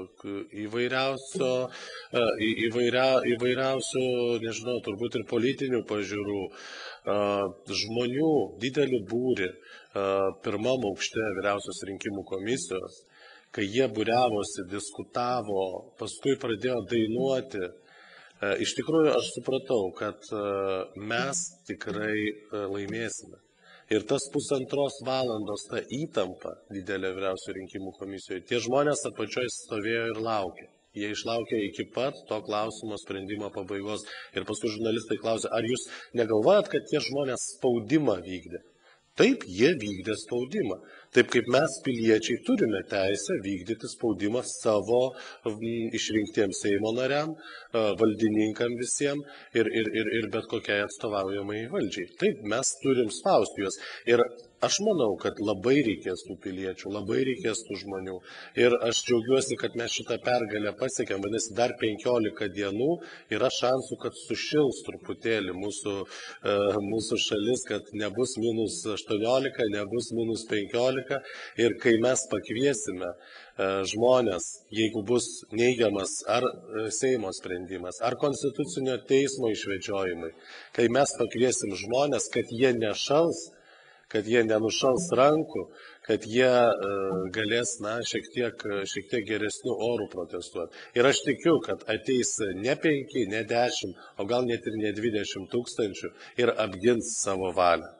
įvairiausių, nežinau, turbūt ir politinių pažiūrų, žmonių didelį būrį pirmam aukšte vyriausios rinkimų komisijos, kai jie būriavosi, diskutavo, paskui pradėjo dainuoti. Iš tikrųjų, aš supratau, kad mes tikrai laimėsime. Ir tas 1,5 valandos, ta įtampa didelė vyriausių rinkimų komisijoje, tie žmonės apačioje stovėjo ir laukė. Jie išlaukė iki pat to klausimo sprendimo pabaigos. Ir paskui žurnalistai klausė, ar jūs negalvojat, kad tie žmonės spaudimą vykdė? Taip, jie vykdė spaudimą. Taip kaip mes piliečiai turime teisę vykdyti spaudimą savo išrinktiems Seimo nariam, valdininkam visiems ir bet kokiai atstovaujamai valdžiai. Taip, mes turim spausti juos. Ir aš manau, kad labai reikės tų piliečių, labai reikės tų žmonių. Ir aš džiaugiuosi, kad mes šitą pergalę pasiekėm. Vadinasi, dar 15 dienų yra šansų, kad sušils truputėlį mūsų šalis, kad nebus -18, nebus -15. Ir kai mes pakviesime žmonės, jeigu bus neigiamas ar Seimo sprendimas, ar Konstitucinio teismo išvedžiojimai, kai mes pakviesim žmonės, kad jie nešals, kad jie nenušals rankų, kad jie galės šiek tiek geresnių orų protestuoti. Ir aš tikiu, kad ateis ne 5, ne 10, o gal net ir ne 20 tūkstančių ir apgins savo valią.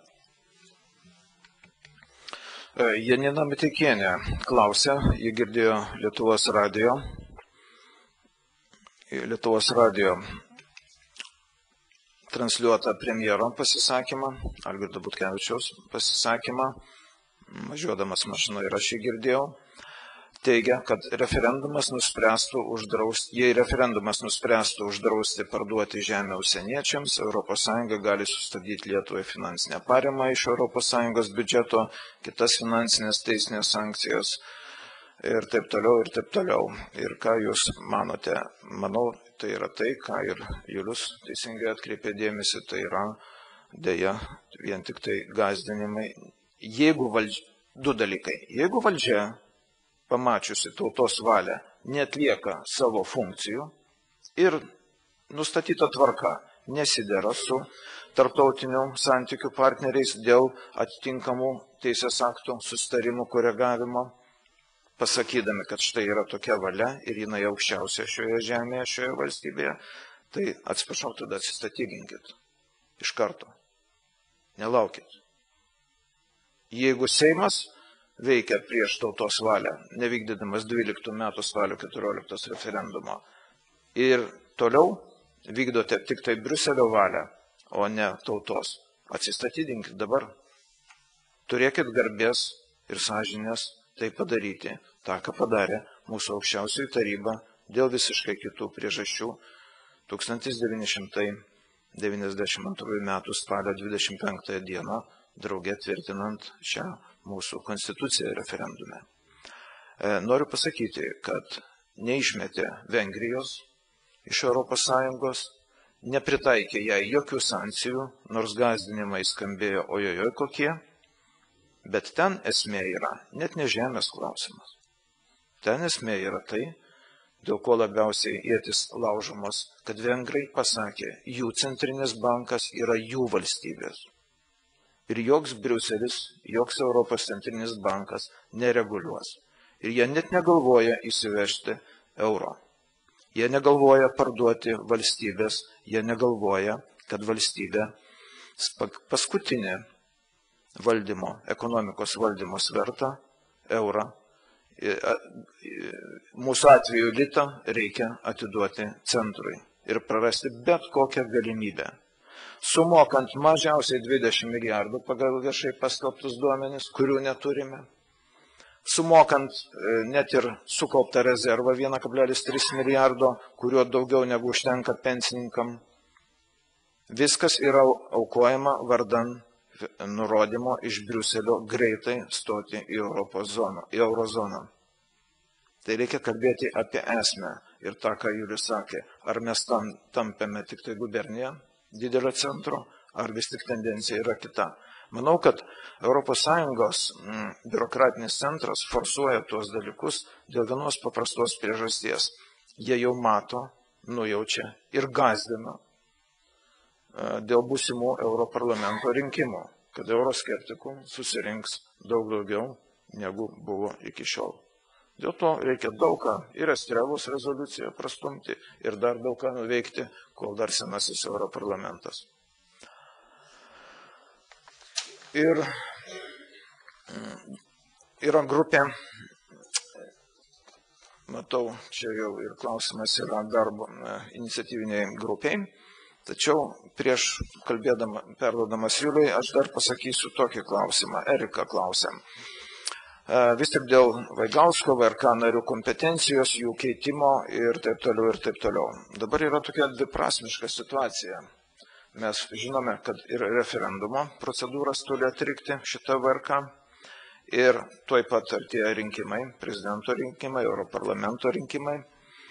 Janina Miteikienė klausė, jie girdėjo Lietuvos radio transliuotą premjero pasisakymą, Algirdo Butkevičiaus pasisakymą, važiuodamas mašinoje ir aš jį girdėjau. teigia, kad jei referendumas nuspręstų uždrausti parduoti žemę užsieniečiams, ES gali sustabdyti Lietuvai finansinę paramą iš ES biudžeto, kitas finansinės teisinės sankcijas ir taip toliau, ir taip toliau. Ir ką jūs manote? Manau, tai yra tai, ką ir Julius teisingai atkreipė dėmesį, tai yra dėja vien tik tai gąsdinimai. Du dalykai. Jeigu valdžia, pamačiusi tautos valią, neatlieka savo funkcijų ir nustatyta tvarka nesidera su tarptautinių santykių partneriais dėl atitinkamų teisės aktų susitarimų koregavimo, pasakydami, kad štai yra tokia valia ir jinai aukščiausia šioje žemėje, šioje valstybėje, tai atsiprašau, tada atsistatyginkit iš karto. Nelaukit. Jeigu Seimas veikia prieš tautos valią, nevykdydamas 12 metų spalio 14 referendumo, ir toliau vykdote tik tai Briuselio valią, o ne tautos, atsistatydinkit dabar. Turėkit garbės ir sąžinės tai padaryti, tą, ką padarė mūsų aukščiausioji taryba dėl visiškai kitų priežasčių 1992 metų spalio 25 dieną drauge tvirtinant šią mūsų konstituciją referendume. Noriu pasakyti, kad neišmetė Vengrijos iš ES, nepritaikė jai jokių sankcijų, nors gąsdinimai skambėjo ojojoj kokie, bet ten esmė yra net ne žemės klausimas. Ten esmė yra tai, dėl ko labiausiai ietis laužomos, kad vengrai pasakė, jų centrinis bankas yra jų valstybės. Ir joks Briuselis, joks Europos centrinis bankas nereguliuos. Ir jie net negalvoja įsivežti euro. Jie negalvoja parduoti valstybės, jie negalvoja, kad valstybė paskutinė valdymo, ekonomikos valdymo svertą, eurą, mūsų atveju litą reikia atiduoti centrui ir prarasti bet kokią galimybę. Sumokant mažiausiai 20 milijardų pagal viešai paskelbtus duomenis, kurių neturime, sumokant net ir sukauptą rezervą 1,3 milijardo, kuriuo daugiau negu užtenka pensininkam, viskas yra aukojama vardan nurodymo iš Briuselio greitai stoti į eurozoną. Tai reikia kalbėti apie esmę ir tą, ką Julius sakė, ar mes tampame tik tai gubernija didelio centro, ar vis tik tendencija yra kita. Manau, kad ES biurokratinis centras forsuoja tuos dalykus dėl vienos paprastos priežasties. Jie jau mato, nujaučia ir gąsdina dėl būsimų Europarlamento rinkimų, kad euroskeptikų susirinks daug daugiau negu buvo iki šiol. Dėl to reikia daug ką ir Estrelos rezoliuciją prastumti ir dar daug ką nuveikti, kol dar senasis Europarlamentas. Ir yra grupė, matau, čia jau ir klausimas yra darbo iniciatyviniai grupiai, tačiau prieš perduodamas Juliui, aš dar pasakysiu tokį klausimą. Erika klausė. Vis tik dėl Vaigausko, VRK narių kompetencijos, jų keitimo ir taip toliau, ir taip toliau. Dabar yra tokia dviprasmiška situacija. Mes žinome, kad ir referendumo procedūras turi atlikti šitą VRK ir tuoj pat artėja rinkimai, prezidento rinkimai, Europarlamento rinkimai.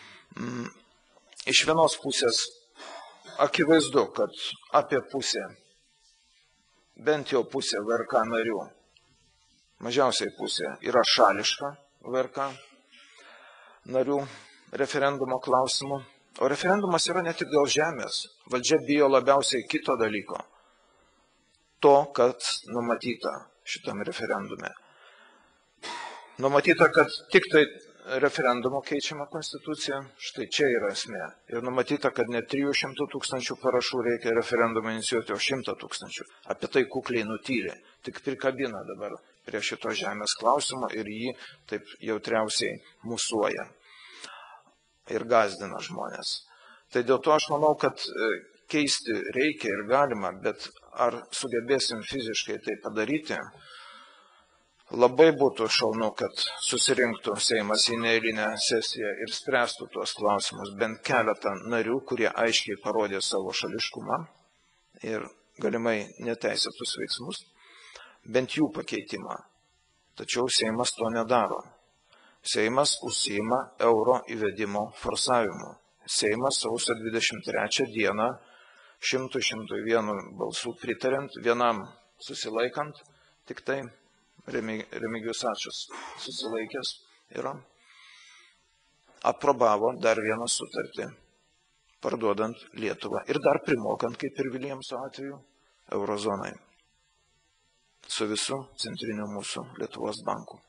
Iš vienos pusės akivaizdu, kad apie pusę, bent jau pusė VRK narių, mažiausiai pusė yra šališka VRK narių referendumo klausimų. O referendumas yra ne tik dėl žemės. Valdžia bijo labiausiai kito dalyko. To, kad numatyta šitam referendume. Numatyta, kad tik tai referendumo keičiama konstitucija, štai čia yra esmė. Ir numatyta, kad ne 300 000 parašų reikia referendumą inicijuoti, o 100 000. Apie tai kukliai nutylė. Tik prikabina dabar prie šito žemės klausimo ir jį taip jautriausiai musuoja ir gąsdina žmonės. Tai dėl to aš manau, kad keisti reikia ir galima, bet ar sugebėsim fiziškai tai padaryti, Labai būtų šaunu, kad susirinktų Seimas į neeilinę sesiją ir spręstų tuos klausimus bent keletą narių, kurie aiškiai parodė savo šališkumą ir galimai neteisėtus veiksmus, bent jų pakeitimą. Tačiau Seimas to nedaro. Seimas užsiima euro įvedimo forsavimu. Seimas sausio 23 dieną 101 balsų pritarint, vienam susilaikant, tik tai Remigijus Ačas susilaikęs yra, aprobavo dar vieną sutartį, parduodant Lietuvą ir dar primokant, kaip ir Viljamso atveju, eurozonai su visu centriniu mūsų Lietuvos banku.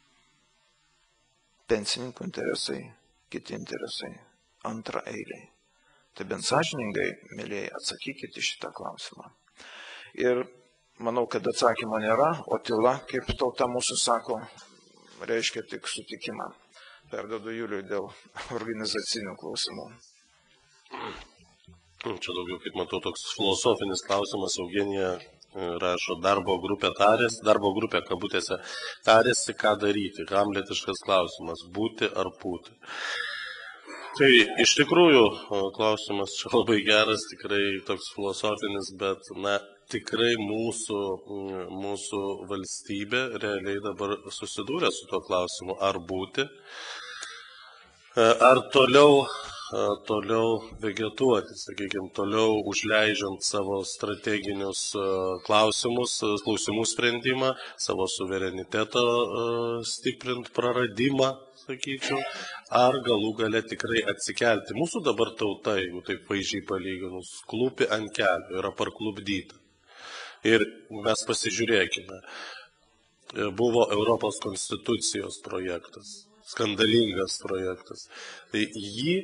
Pensininkų interesai, kiti interesai, antra eiliai. Tai bent sąžiningai, mėlyjei, atsakykite šitą klausimą. Ir manau, kad atsakymo nėra, o tyla, kaip tauta mūsų sako, reiškia tik sutikimą. Perduodu Juliui dėl organizacinių klausimų. Čia daugiau, kaip matau, toks filosofinis klausimas. Eugenija rašo, darbo grupė kabutėse tarėsi, ką daryti. Hamletiškas klausimas, būti ar būti. Tai iš tikrųjų klausimas čia labai geras, tikrai toks filosofinis, bet tikrai mūsų valstybė realiai dabar susidūrė su tuo klausimu, ar būti, ar toliau vegetuoti, sakykime, toliau užleidžiant savo strateginius klausimų sprendimą, savo suvereniteto stiprint praradimą, sakyčiau, ar galų gale tikrai atsikelti. Mūsų dabar tauta, jeigu taip vaizdžiai palyginus, klūpi ant kelių, yra parklupdyta. Ir mes pasižiūrėkime, buvo Europos konstitucijos projektas, skandalingas projektas. Tai jį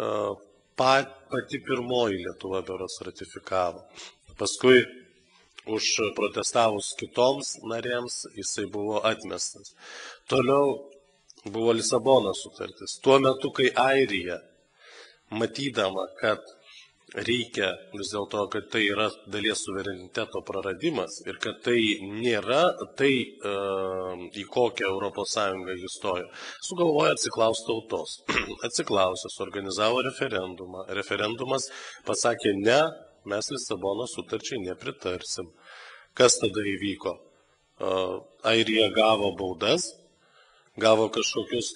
pati pirmoji Lietuva berods ratifikavo. Paskui už protestavus kitoms narėms jisai buvo atmestas. Toliau buvo Lisabono sutartis. Tuo metu, kai Airija, matydama, kad reikia vis dėlto, kad tai yra dalies suvereniteto praradimas ir kad tai nėra tai, į kokią Europos Sąjungą įstojo, sugalvojo atsiklaus tautos. Atsiklausė, suorganizavo referendumą. Referendumas pasakė, ne, mes Lisabono sutarčiai nepritarsim. Kas tada įvyko? Airija gavo baudas, gavo kažkokios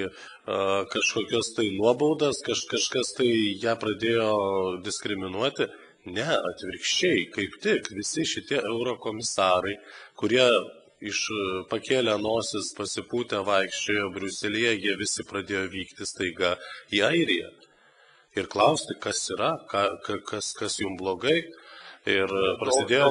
tai nuobaudas, kažkas tai ją pradėjo diskriminuoti. Ne, atvirkščiai, kaip tik visi šitie eurokomisarai, kurie pakėlę nosis, pasipūtę vaikščiojo Briuselyje, jie visi pradėjo vykti staiga į Airiją ir klausti, kas yra, kas jums blogai. Ir prasidėjo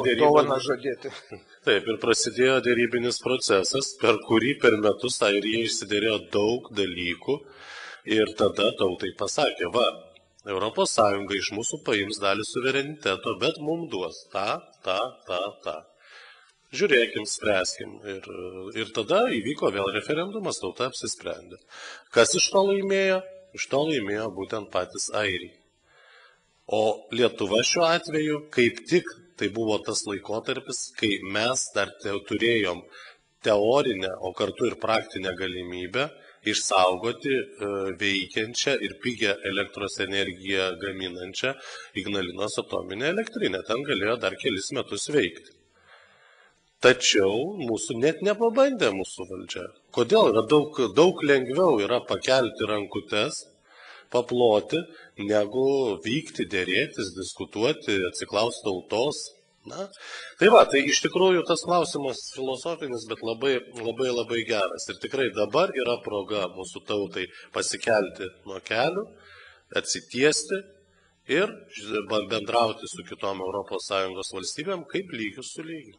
dėrybinis procesas, per kurį per metus Airija išsiderėjo daug dalykų ir tada tautai pasakė, Europos Sąjunga iš mūsų paims dalį suvereniteto, bet mums duos tą. Žiūrėkim, spręskim. Ir tada įvyko vėl referendumas, tauta apsisprendė. Kas iš to laimėjo? Iš to laimėjo būtent patys Airiai. O Lietuva šiuo atveju, kaip tik, tai buvo tas laikotarpis, kai mes dar turėjom teorinę, o kartu ir praktinę galimybę išsaugoti veikiančią ir pigią elektros energiją gaminančią Ignalinos atominę elektrinę. Ten galėjo dar kelis metus veikti. Tačiau mūsų net nepabandė mūsų valdžia. Kodėl? Yra daug lengviau yra pakelti rankutes, paploti, negu vykti, dėrėtis, diskutuoti, atsiklausti tautos. Tai iš tikrųjų tas klausimas filosofinis, bet labai geras. Ir tikrai dabar yra proga mūsų tautai pasikelti nuo kelių, atsitiesti ir bendrauti su kitom ES valstybėm kaip lygius su lygiu.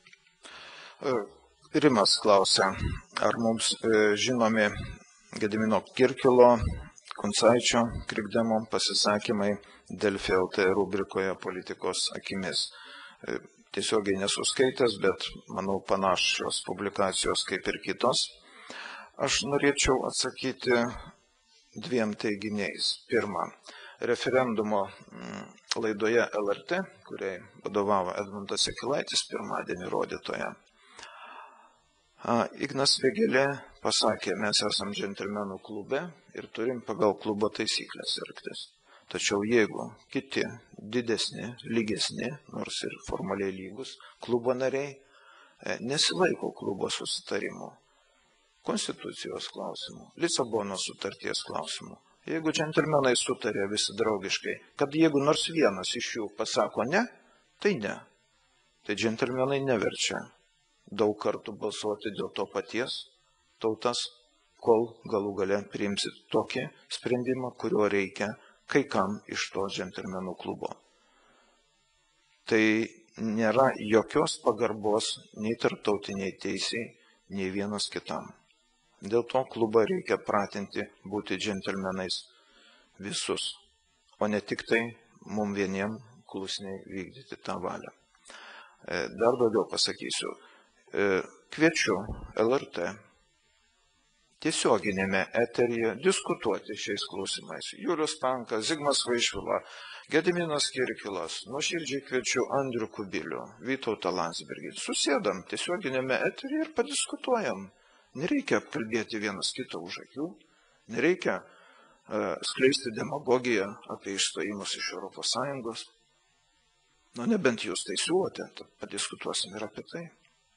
Rimas klausia, ar mums žinomi Gedimino Kirkilo, Kuncaičio, Krikdemo pasisakymai Delfi LT rubrikoje Politikos akimis. Tiesiogiai nesuskaitęs, bet manau panašios publikacijos kaip ir kitos. Aš norėčiau atsakyti dviem teiginiais. Pirma, referendumo laidoje LRT, kuriai vadovavo Edmundas Jakilaitis pirmadienį rodytoje, Ignas Vėgėlė pasakė, mes esam džentelmenų klube ir turim pagal klubo taisyklės elgtis. Tačiau jeigu kiti didesni, lygesni, nors ir formaliai lygus, klubo nariai nesilaiko klubo susitarimų, konstitucijos klausimų, Lisabonos sutarties klausimų, jeigu džentelmenai sutarė visi draugiškai, kad jeigu nors vienas iš jų pasako ne, tai ne. Tai džentelmenai neverčia daug kartų balsuoti dėl to paties tautas, kol galų gale priimsit tokį sprendimą, kurio reikia kai kam iš to džentelmenų klubo. Tai nėra jokios pagarbos nei tarptautiniai teisiai, nei vienas kitam. Dėl to klubą reikia pratinti būti džentelmenais visus, o ne tik tai mum vieniem klusniai vykdyti tą valią. Dar daugiau pasakysiu. Kviečiu LRT tiesioginėme eteryje diskutuoti šiais klausimais. Julius Pankas, Zigmas Vaišvila, Gediminas Kirkilas, nuoširdžiai kviečiu Andrių Kubilių, Vytautą Landsbergį. Susėdam tiesioginėme eteryje ir padiskutuojam. Nereikia kalbėti vienas kitą už akių, nereikia skleisti demagogiją apie išstojimus iš ES. Nebent jūs tai siūlote, padiskutuosim ir apie tai.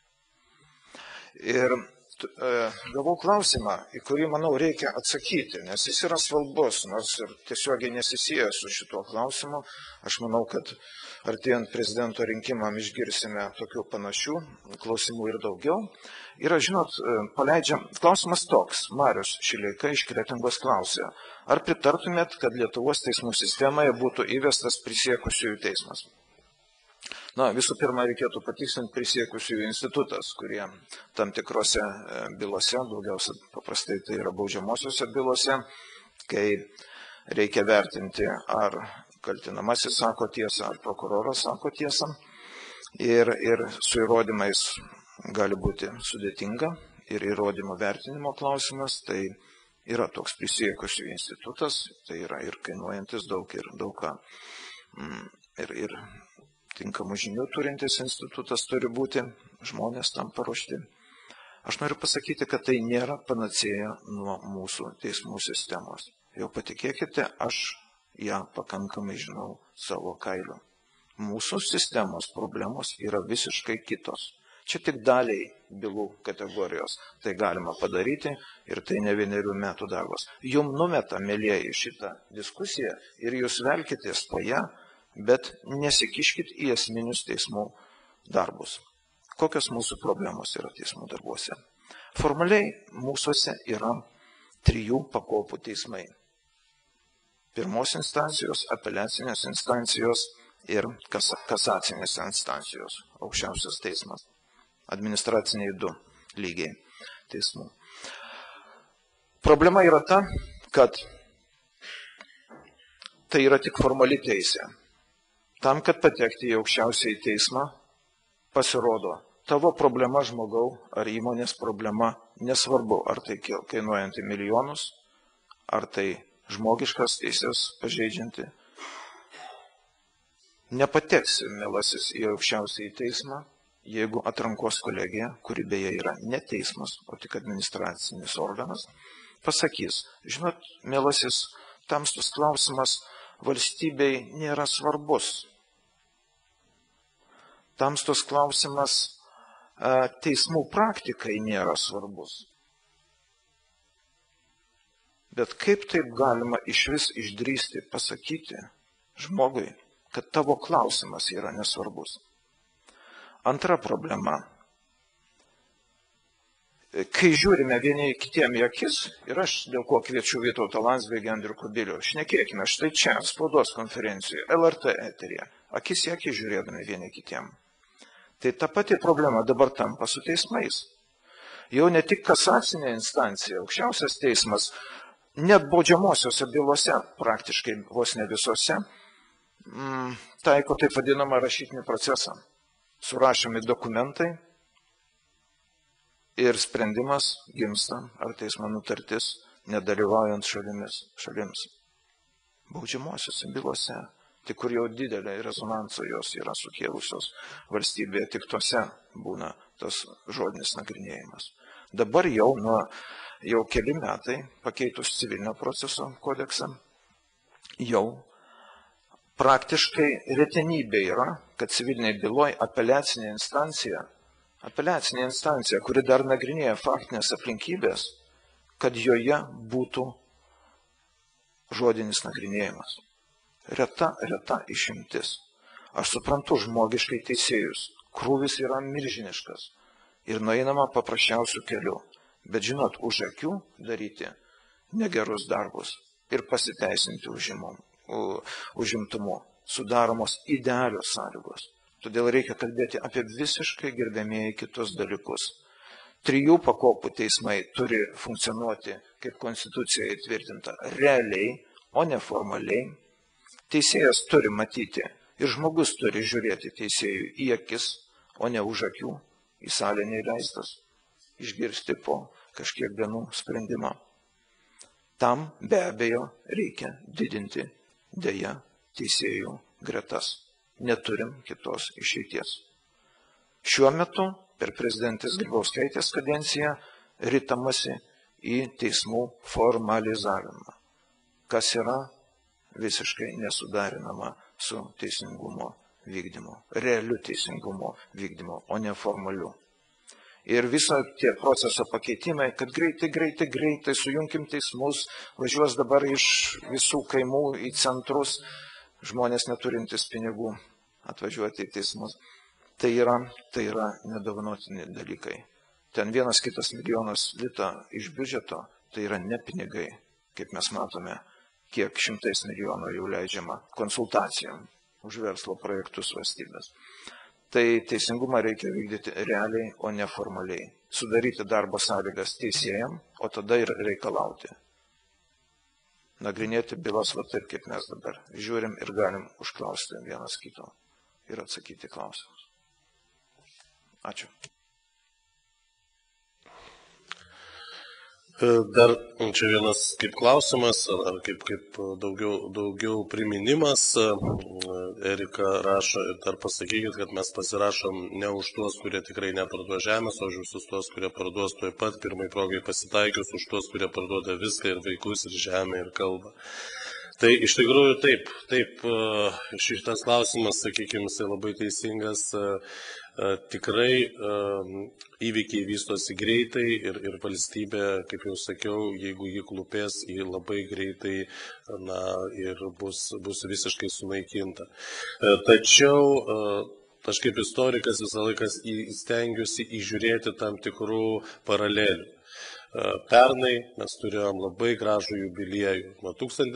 Ir gavau klausimą, į kurį, manau, reikia atsakyti, nes jis yra svarbus, nors ir tiesiogiai nesisieja su šituo klausimu. Aš manau, kad artėjant prezidento rinkimam išgirsime tokių panašių klausimų ir daugiau. Ir, žinot, klausimas toks. Marius Šileika iš Kretingos klausė, ar pritartumėt, kad Lietuvos teismų sistemoje būtų įvestas prisiekusiųjų teismas? Visų pirma, reikėtų patikslinti prisiekusiųjų institutas, kurie tam tikrose bylose, daugiausia paprastai tai yra baudžiamosiose bylose, kai reikia vertinti, ar kaltinamasis sako tiesą, ar prokuroras sako tiesą. Ir su įrodymais gali būti sudėtinga ir įrodymo vertinimo klausimas, tai yra toks prisiekusiųjų institutas, tai yra ir kainuojantis daug ir daug ką. Ir tinkamų žinių turintis institutas turi būti, žmonės tam paruošti. Aš noriu pasakyti, kad tai nėra panacėja nuo mūsų teismų sistemos. Jau patikėkite, aš ją pakankamai žinau savo kailiu. Mūsų sistemos problemos yra visiškai kitos. Čia tik daliai bylų kategorijos tai galima padaryti ir tai ne 1 metų darbas. Jum numeta, mėlieji, šitą diskusiją ir jūs velkitės po ją, bet nesikiškit į esminius teismų darbus. Kokios mūsų problemos yra teismų darbuose? Formaliai mūsuose yra 3 pakopų teismai. Pirmos instancijos, apeliacinės instancijos ir kasacinės instancijos, aukščiausias teismas. Administraciniai 2 lygiai teismų. Problema yra ta, kad tai yra tik formali teisė. Tam, kad patekti į aukščiausiąjį teismą, pasirodo, tavo problema žmogau ar įmonės problema, nesvarbu, ar tai kainuojanti milijonus, ar tai žmogiškas teisės pažeidžianti. Nepateksi, mielasis, į aukščiausiąjį teismą, jeigu atrankos kolegija, kuri beje yra ne teismas, o tik administracinis organas, pasakys, žinot, mielasis, tamsus klausimas valstybei nėra svarbus. Tamstos klausimas teismų praktikai nėra svarbus. Bet kaip taip galima išvis išdrįsti pasakyti žmogui, kad tavo klausimas yra nesvarbus? Antra problema. Kai žiūrime vieni kitiem į akis, ir aš dėl ko kviečiu Vytautą Landsbergį, Andrių Kubilių, šnekėkime štai čia, spaudos konferencijoje, LRT eteryje, akis į akis žiūrėdami vieni kitiem. Tai ta pati problema dabar tampa su teismais. Jau ne tik kasacinė instancija, aukščiausias teismas, net baudžiamosiose bylose, praktiškai vos ne visose, taiko taip vadinamą rašytinį procesą. Surašomi dokumentai ir sprendimas gimsta, ar teismo nutartis, nedalyvaujant šalims. Baudžiamosiose bylose tik kur jau didelė rezonansą jos yra sukėlusios valstybėje, tik tose būna tas žodinis nagrinėjimas. Dabar jau keli metai pakeitus civilinio proceso kodeksą, jau praktiškai retenybė yra, kad civiliniai byloj apeliacinė instancija, kuri dar nagrinėja faktinės aplinkybės, kad joje būtų žodinis nagrinėjimas. Reta išimtis. Aš suprantu žmogiškai teisėjus. Krūvis yra milžiniškas ir nueinama paprasčiausių kelių. Bet žinot, už akių daryti negerus darbus ir pasiteisinti užimtumu sudaromos idealios sąlygos. Todėl reikia kalbėti apie visiškai gerbėmėjai kitus dalykus. 3 pakopų teismai turi funkcionuoti, kaip konstitucija įtvirtinta, realiai, o ne formaliai. Teisėjas turi matyti ir žmogus turi žiūrėti teisėjui į akis, o ne už akių, į salę neįleistas, išgirsti po kažkiek dienų sprendimą. Tam be abejo reikia didinti deja teisėjų gretas. Neturim kitos išeities. Šiuo metu per prezidentės Grybauskaitės kadenciją ritamasi į teismų formalizavimą, kas yra visiškai nesudarinama su teisingumo vykdymu, realiu teisingumo vykdymu, o ne formaliu. Ir viso tie proceso pakeitimai, kad greitai sujunkim teismus, važiuos dabar iš visų kaimų į centrus, žmonės neturintys pinigų atvažiuoti į teismus. Tai yra nedovanotini dalykai. Ten 1-2 milijonas litų iš biudžeto, tai yra ne pinigai, kaip mes matome, kiek 100 milijonų jau leidžiama konsultacijom už verslo projektus valstybės. Tai teisingumą reikia vykdyti realiai, o ne formaliai. Sudaryti darbo sąlygas teisėjam, o tada ir reikalauti. Nagrinėti bylas va taip, kaip mes dabar žiūrim ir galim užklausti vienas kito ir atsakyti klausimus. Ačiū. Dar čia vienas kaip klausimas, ar kaip daugiau priminimas. Erika rašo ir dar pasakykit, kad mes pasirašom ne už tuos, kurie tikrai neparduos žemės, o už visus tuos, kurie parduos tuoj pat, pirmai progai pasitaikius, už tuos, kurie parduoda viską ir vaikus, ir žemę, ir kalbą. Tai iš tikrųjų taip, šitas klausimas, sakykime, jisai labai teisingas. Tikrai įvykiai vystosi greitai ir valstybė, kaip jau sakiau, jeigu jį klūpės, jį labai greitai ir bus visiškai sunaikinta. Tačiau aš kaip istorikas visą laiką stengiuosi įžiūrėti tam tikrų paralelių. Pernai mes turėjom labai gražų jubiliejų. Nuo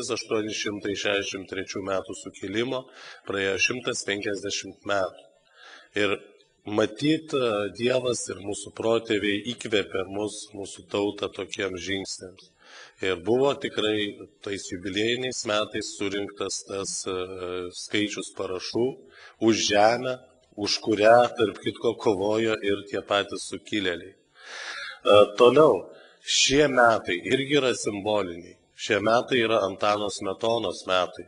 1863 metų sukilimo praėjo 150 metų. Ir matyt, Dievas ir mūsų protėviai įkvėpė mūsų tautą tokiems žingsniams. Ir buvo tikrai tais jubiliejiniais metais surinktas tas skaičius parašų už žemę, už kurią, tarp kitko, kovojo ir tie patys sukilėliai. Toliau, šie metai irgi yra simboliniai. Šie metai yra Antano Smetonos metai.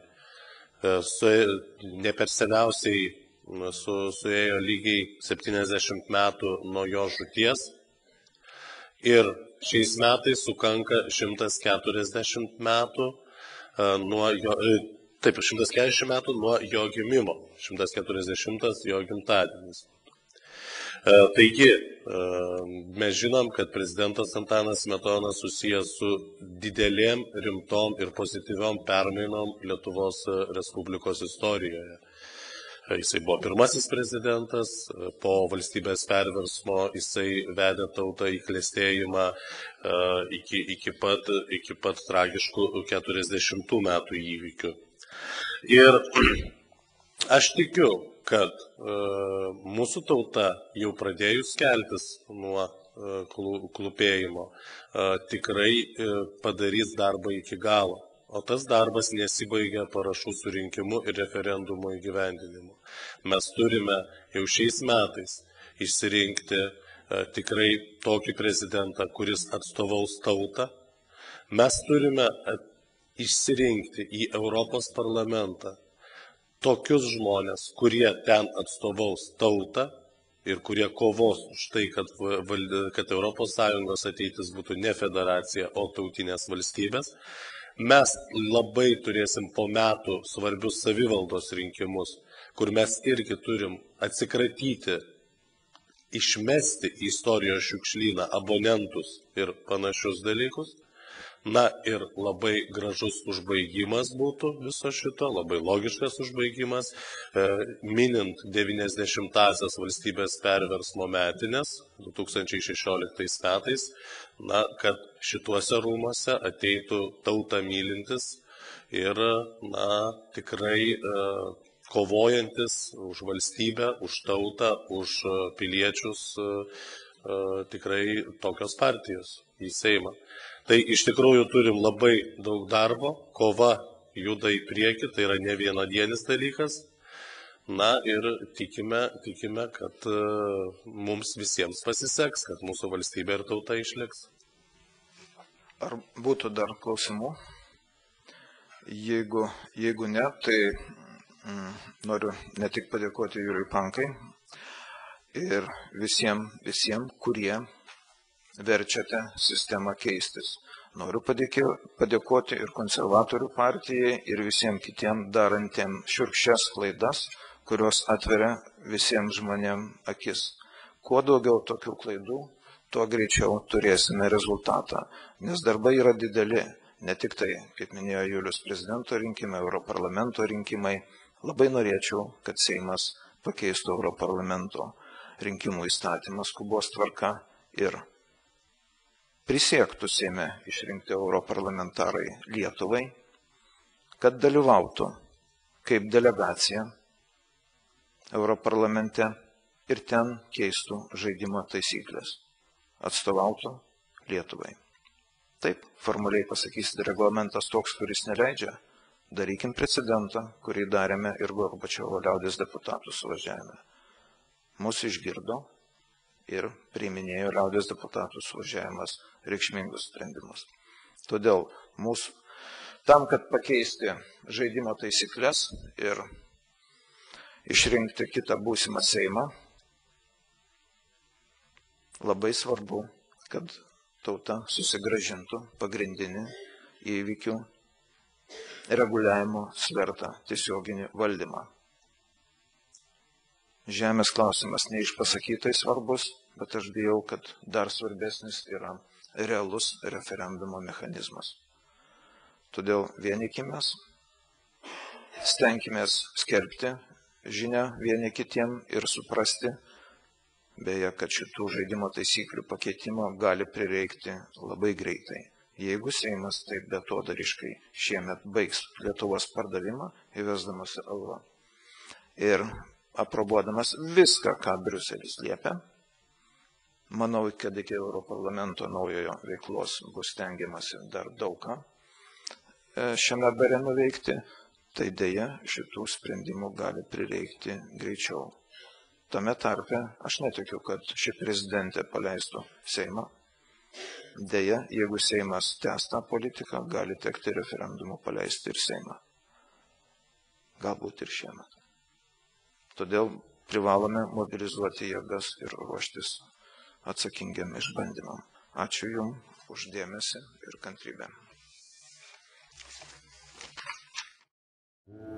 Ne per seniausiai suėjo lygiai 70 metų nuo jo žūties. Ir šiais metais sukanka 140 metų nuo jo, 140 metų nuo jo gimimo, 140 jo gimtadienis. Taigi, mes žinom, kad prezidentas Antanas Smetonas susijęs su didelėm, rimtom ir pozityviom permainom Lietuvos Respublikos istorijoje. Jisai buvo pirmasis prezidentas, po valstybės perversmo jisai vedė tautą į klestėjimą iki pat tragiškų 40 metų įvykių. Ir aš tikiu, kad mūsų tauta jau pradėjus keltis nuo klūpėjimo tikrai padarys darbą iki galo. O tas darbas nesibaigia parašų surinkimu ir referendumo įgyvendinimu. Mes turime jau šiais metais išsirinkti tikrai tokį prezidentą, kuris atstovaus tautą. Mes turime išsirinkti į Europos parlamentą tokius žmonės, kurie ten atstovaus tautą ir kurie kovos už tai, kad ES ateitis būtų ne federacija, o tautinės valstybės. Mes labai turėsim po metų svarbius savivaldos rinkimus, kur mes irgi turim atsikratyti, išmesti į istorijos šiukšlyną abonentus ir panašius dalykus. Na ir labai gražus užbaigimas būtų viso šito, labai logiškas užbaigimas, minint 90-asias valstybės perversmo metinės 2016 metais, na, kad šituose rūmuose ateitų tautą mylintis ir na, tikrai kovojantis už valstybę, už tautą, už piliečius, tikrai tokios partijos į Seimą. Tai iš tikrųjų turim labai daug darbo, kova juda į priekį, tai yra ne vienadienis dalykas. Na ir tikime, kad mums visiems pasiseks, kad mūsų valstybė ir tauta išliks. Ar būtų dar klausimų? Jeigu ne, tai noriu ne tik padėkoti Juliui Pankai ir visiems, kurie verčiate sistemą keistis. Noriu padėkoti ir konservatorių partijai, ir visiems kitiems darantiems šiurkščias klaidas, kurios atveria visiems žmonėms akis. Kuo daugiau tokių klaidų, tuo greičiau turėsime rezultatą, nes darbai yra dideli. Ne tik tai, kaip minėjo Julius, prezidento rinkimai, Europarlamento rinkimai. Labai norėčiau, kad Seimas pakeistų Europarlamento rinkimų įstatymą skubos tvarka ir prisiektų Seime išrinkti europarlamentarai Lietuvai, kad dalyvautų kaip delegacija Europarlamente ir ten keistų žaidimo taisyklės, atstovautų Lietuvai. Taip, formaliai pasakysit, reglamentas toks, kuris neleidžia, darykim precedentą, kurį darėme ir Gorbačiovo liaudės deputatų suvažiavime. Mūsų išgirdo ir priiminėjo liaudės deputatų suvažiavimas reikšmingus sprendimus. Todėl tam, kad pakeisti žaidimo taisyklės ir išrinkti kitą būsimą Seimą, labai svarbu, kad tauta susigrąžintų pagrindinį įvykių reguliavimo svertą, tiesioginį valdymą. Žemės klausimas neišpasakytai svarbus, bet aš bijau, kad dar svarbesnis yra realus referendumo mechanizmas. Todėl vienykimės, stenkimės skelbti žinią vieni kitiem ir suprasti, beje, kad šitų žaidimo taisyklių pakeitimo gali prireikti labai greitai. Jeigu Seimas taip betodariškai šiemet baigs Lietuvos pardavimą, įvesdamas eurą ir aprobuodamas viską, ką Briuselis liepia, manau, kad iki Europarlamento naujojo veiklos bus stengiamasi dar daug ką šiame bare nuveikti, tai dėja šitų sprendimų gali prireikti greičiau. Tame tarpe aš netikiu, kad ši prezidentė paleistų Seimą. Dėja, jeigu Seimas tęs tą politiką, gali tekti referendumu paleisti ir Seimą. Galbūt ir šiemet. Todėl privalome mobilizuoti jėgas ir ruoštis atsakingiam išbandymam. Ačiū Jums už dėmesį ir kantrybę.